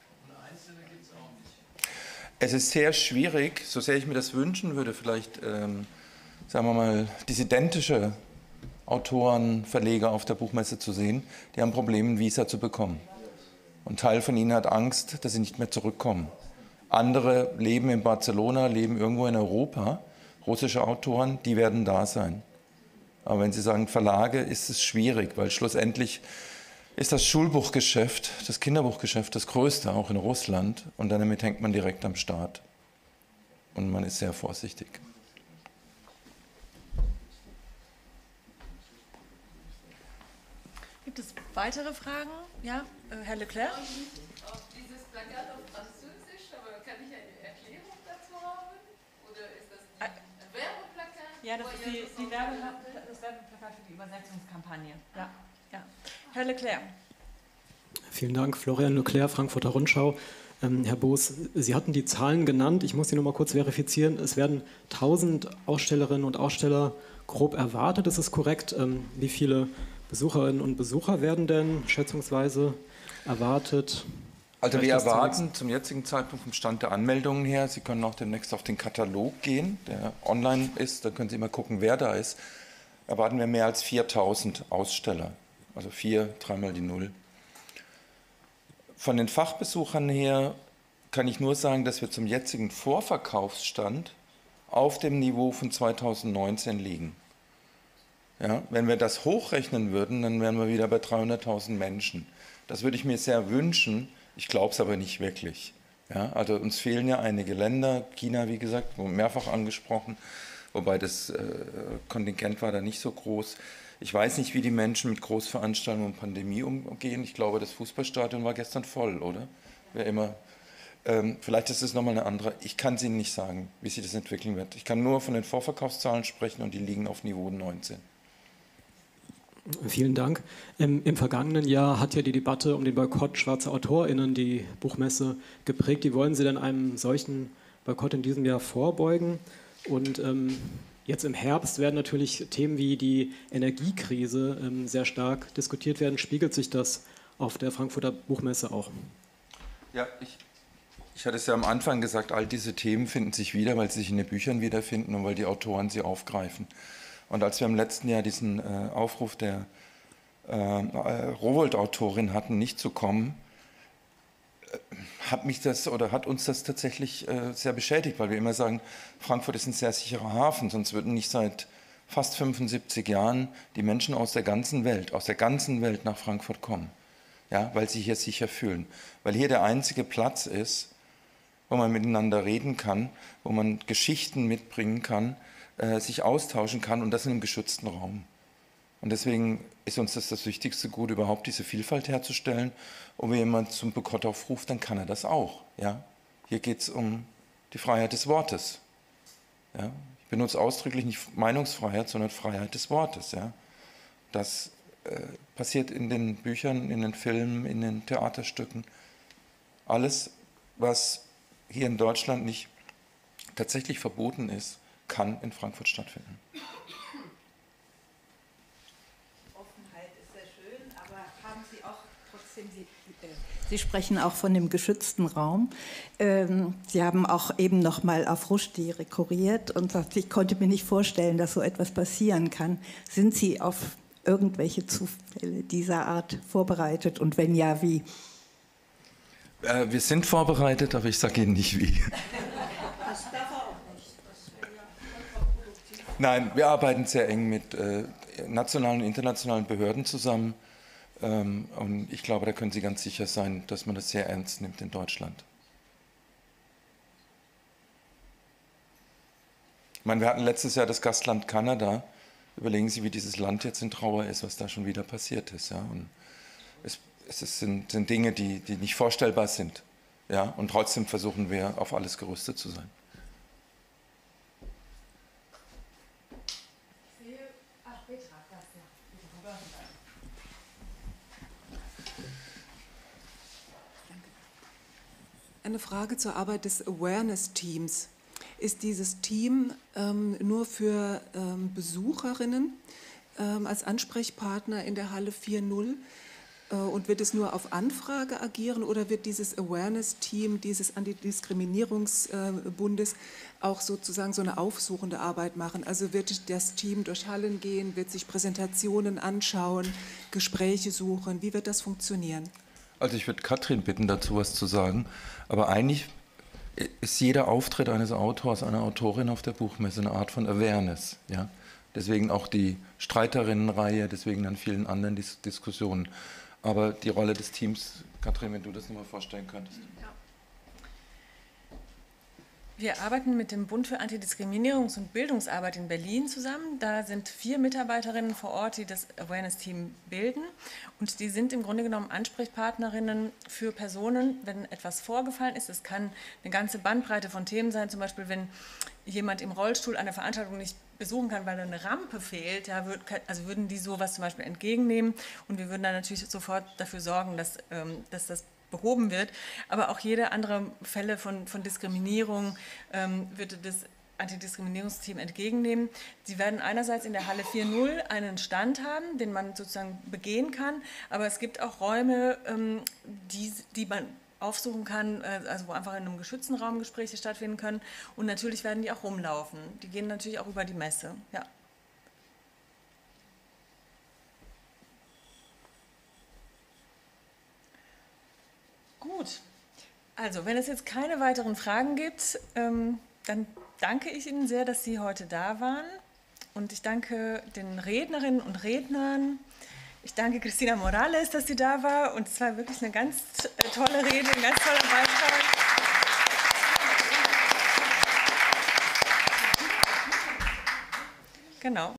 S2: Es ist sehr schwierig, so sehr ich mir das wünschen würde, vielleicht, ähm, sagen wir mal, dissidentische Autoren, Verleger auf der Buchmesse zu sehen, die haben Probleme, ein Visa zu bekommen. Und ein Teil von ihnen hat Angst, dass sie nicht mehr zurückkommen. Andere leben in Barcelona, leben irgendwo in Europa, russische Autoren, die werden da sein. Aber wenn Sie sagen Verlage, ist es schwierig, weil schlussendlich ist das Schulbuchgeschäft, das Kinderbuchgeschäft das größte, auch in Russland. Und damit hängt man direkt am Staat. Und man ist sehr vorsichtig.
S1: Die Gibt es weitere Fragen? Ja, äh, Herr Leclerc?
S9: Auf dieses Plakat auf Französisch, aber kann ich eine Erklärung dazu haben? Oder ist das ein Werbeplakat?
S1: Ja, das ist die, die Werbe, das Werbeplakat für die Übersetzungskampagne. Ja, ja. Herr Leclerc.
S10: Vielen Dank, Florian Leclerc, Frankfurter Rundschau. Ähm, Herr Boos, Sie hatten die Zahlen genannt. Ich muss sie noch mal kurz verifizieren. Es werden tausend Ausstellerinnen und Aussteller grob erwartet. Ist es korrekt? Ähm, wie viele Besucherinnen und Besucher werden denn schätzungsweise erwartet?
S2: Also wir erwarten zum jetzigen Zeitpunkt vom Stand der Anmeldungen her, Sie können auch demnächst auf den Katalog gehen, der online ist, da können Sie immer gucken, wer da ist, erwarten wir mehr als viertausend Aussteller, also vier, dreimal die Null. Von den Fachbesuchern her kann ich nur sagen, dass wir zum jetzigen Vorverkaufsstand auf dem Niveau von zweitausendneunzehn liegen. Ja, wenn wir das hochrechnen würden, dann wären wir wieder bei dreihunderttausend Menschen. Das würde ich mir sehr wünschen, ich glaube es aber nicht wirklich. Ja, also uns fehlen ja einige Länder, China wie gesagt, mehrfach angesprochen, wobei das äh, Kontingent war da nicht so groß. Ich weiß nicht, wie die Menschen mit Großveranstaltungen und Pandemie umgehen. Ich glaube, das Fußballstadion war gestern voll, oder? Wer immer. Ähm, vielleicht ist es nochmal eine andere. Ich kann es Ihnen nicht sagen, wie sich das entwickeln wird. Ich kann nur von den Vorverkaufszahlen sprechen und die liegen auf Niveau neunzehn.
S10: Vielen Dank. Im, Im vergangenen Jahr hat ja die Debatte um den Boykott schwarzer AutorInnen die Buchmesse geprägt. Wie wollen Sie denn einem solchen Boykott in diesem Jahr vorbeugen? Und ähm, jetzt im Herbst werden natürlich Themen wie die Energiekrise ähm, sehr stark diskutiert werden. Spiegelt sich das auf der Frankfurter Buchmesse auch?
S2: Ja, ich, ich hatte es ja am Anfang gesagt, all diese Themen finden sich wieder, weil sie sich in den Büchern wiederfinden und weil die Autoren sie aufgreifen. Und als wir im letzten Jahr diesen äh, Aufruf der äh, Rowohlt-Autorin hatten, nicht zu kommen, äh, hat mich das oder hat uns das tatsächlich äh, sehr beschädigt, weil wir immer sagen, Frankfurt ist ein sehr sicherer Hafen, sonst würden nicht seit fast fünfundsiebzig Jahren die Menschen aus der ganzen Welt, aus der ganzen Welt nach Frankfurt kommen, ja, weil sie hier sicher fühlen, weil hier der einzige Platz ist, wo man miteinander reden kann, wo man Geschichten mitbringen kann, sich austauschen kann und das in einem geschützten Raum. Und deswegen ist uns das das wichtigste Gut, überhaupt diese Vielfalt herzustellen. Und wenn jemand zum Boykott aufruft, dann kann er das auch. Ja? Hier geht es um die Freiheit des Wortes. Ja? Ich benutze ausdrücklich nicht Meinungsfreiheit, sondern Freiheit des Wortes. Ja? Das äh, passiert in den Büchern, in den Filmen, in den Theaterstücken. Alles, was hier in Deutschland nicht tatsächlich verboten ist, kann in Frankfurt stattfinden.
S11: Offenheit ist sehr schön, aber haben Sie auch trotzdem, Sie, äh, Sie sprechen auch von dem geschützten Raum. Ähm, Sie haben auch eben noch mal auf Rushdie rekurriert und sagt, ich konnte mir nicht vorstellen, dass so etwas passieren kann. Sind Sie auf irgendwelche Zufälle dieser Art vorbereitet und wenn ja, wie?
S2: Äh, wir sind vorbereitet, aber ich sage Ihnen nicht wie.
S11: Das darf er auch nicht.
S2: Nein, wir arbeiten sehr eng mit äh, nationalen und internationalen Behörden zusammen. Ähm, und ich glaube, da können Sie ganz sicher sein, dass man das sehr ernst nimmt in Deutschland. Ich meine, wir hatten letztes Jahr das Gastland Kanada. Überlegen Sie, wie dieses Land jetzt in Trauer ist, was da schon wieder passiert ist. Ja? Und es, es sind, sind Dinge, die, die nicht vorstellbar sind. Ja? Und trotzdem versuchen wir, auf alles gerüstet zu sein.
S12: Eine Frage zur Arbeit des Awareness-Teams. Ist dieses Team ähm, nur für ähm, Besucherinnen ähm, als Ansprechpartner in der Halle vier null äh, und wird es nur auf Anfrage agieren oder wird dieses Awareness-Team dieses Antidiskriminierungsbundes auch sozusagen so eine aufsuchende Arbeit machen? Also wird das Team durch Hallen gehen, wird sich Präsentationen anschauen, Gespräche suchen? Wie wird das funktionieren?
S2: Also ich würde Katrin bitten, dazu was zu sagen, aber eigentlich ist jeder Auftritt eines Autors, einer Autorin auf der Buchmesse eine Art von Awareness. Ja? Deswegen auch die Streiterinnenreihe, deswegen an vielen anderen Dis- Diskussionen. Aber die Rolle des Teams, Katrin, wenn du das nochmal vorstellen könntest.
S1: Wir arbeiten mit dem Bund für Antidiskriminierungs- und Bildungsarbeit in Berlin zusammen. Da sind vier Mitarbeiterinnen vor Ort, die das Awareness-Team bilden. Und die sind im Grunde genommen Ansprechpartnerinnen für Personen, wenn etwas vorgefallen ist. Es kann eine ganze Bandbreite von Themen sein, zum Beispiel wenn jemand im Rollstuhl eine Veranstaltung nicht besuchen kann, weil eine Rampe fehlt, ja, würd, also würden die sowas zum Beispiel entgegennehmen. Und wir würden dann natürlich sofort dafür sorgen, dass, ähm, dass das behoben wird, aber auch jede andere Fälle von, von Diskriminierung ähm, würde das Antidiskriminierungsteam entgegennehmen. Sie werden einerseits in der Halle vier null einen Stand haben, den man sozusagen begehen kann, aber es gibt auch Räume, ähm, die, die man aufsuchen kann, äh, also wo einfach in einem geschützten Raum Gespräche stattfinden können, und natürlich werden die auch rumlaufen. Die gehen natürlich auch über die Messe, ja. Gut, also wenn es jetzt keine weiteren Fragen gibt, ähm, dann danke ich Ihnen sehr, dass Sie heute da waren, und ich danke den Rednerinnen und Rednern. Ich danke Cristina Morales, dass sie da war, und es war wirklich eine ganz äh, tolle Rede, ein ganz toller Beitrag. Genau.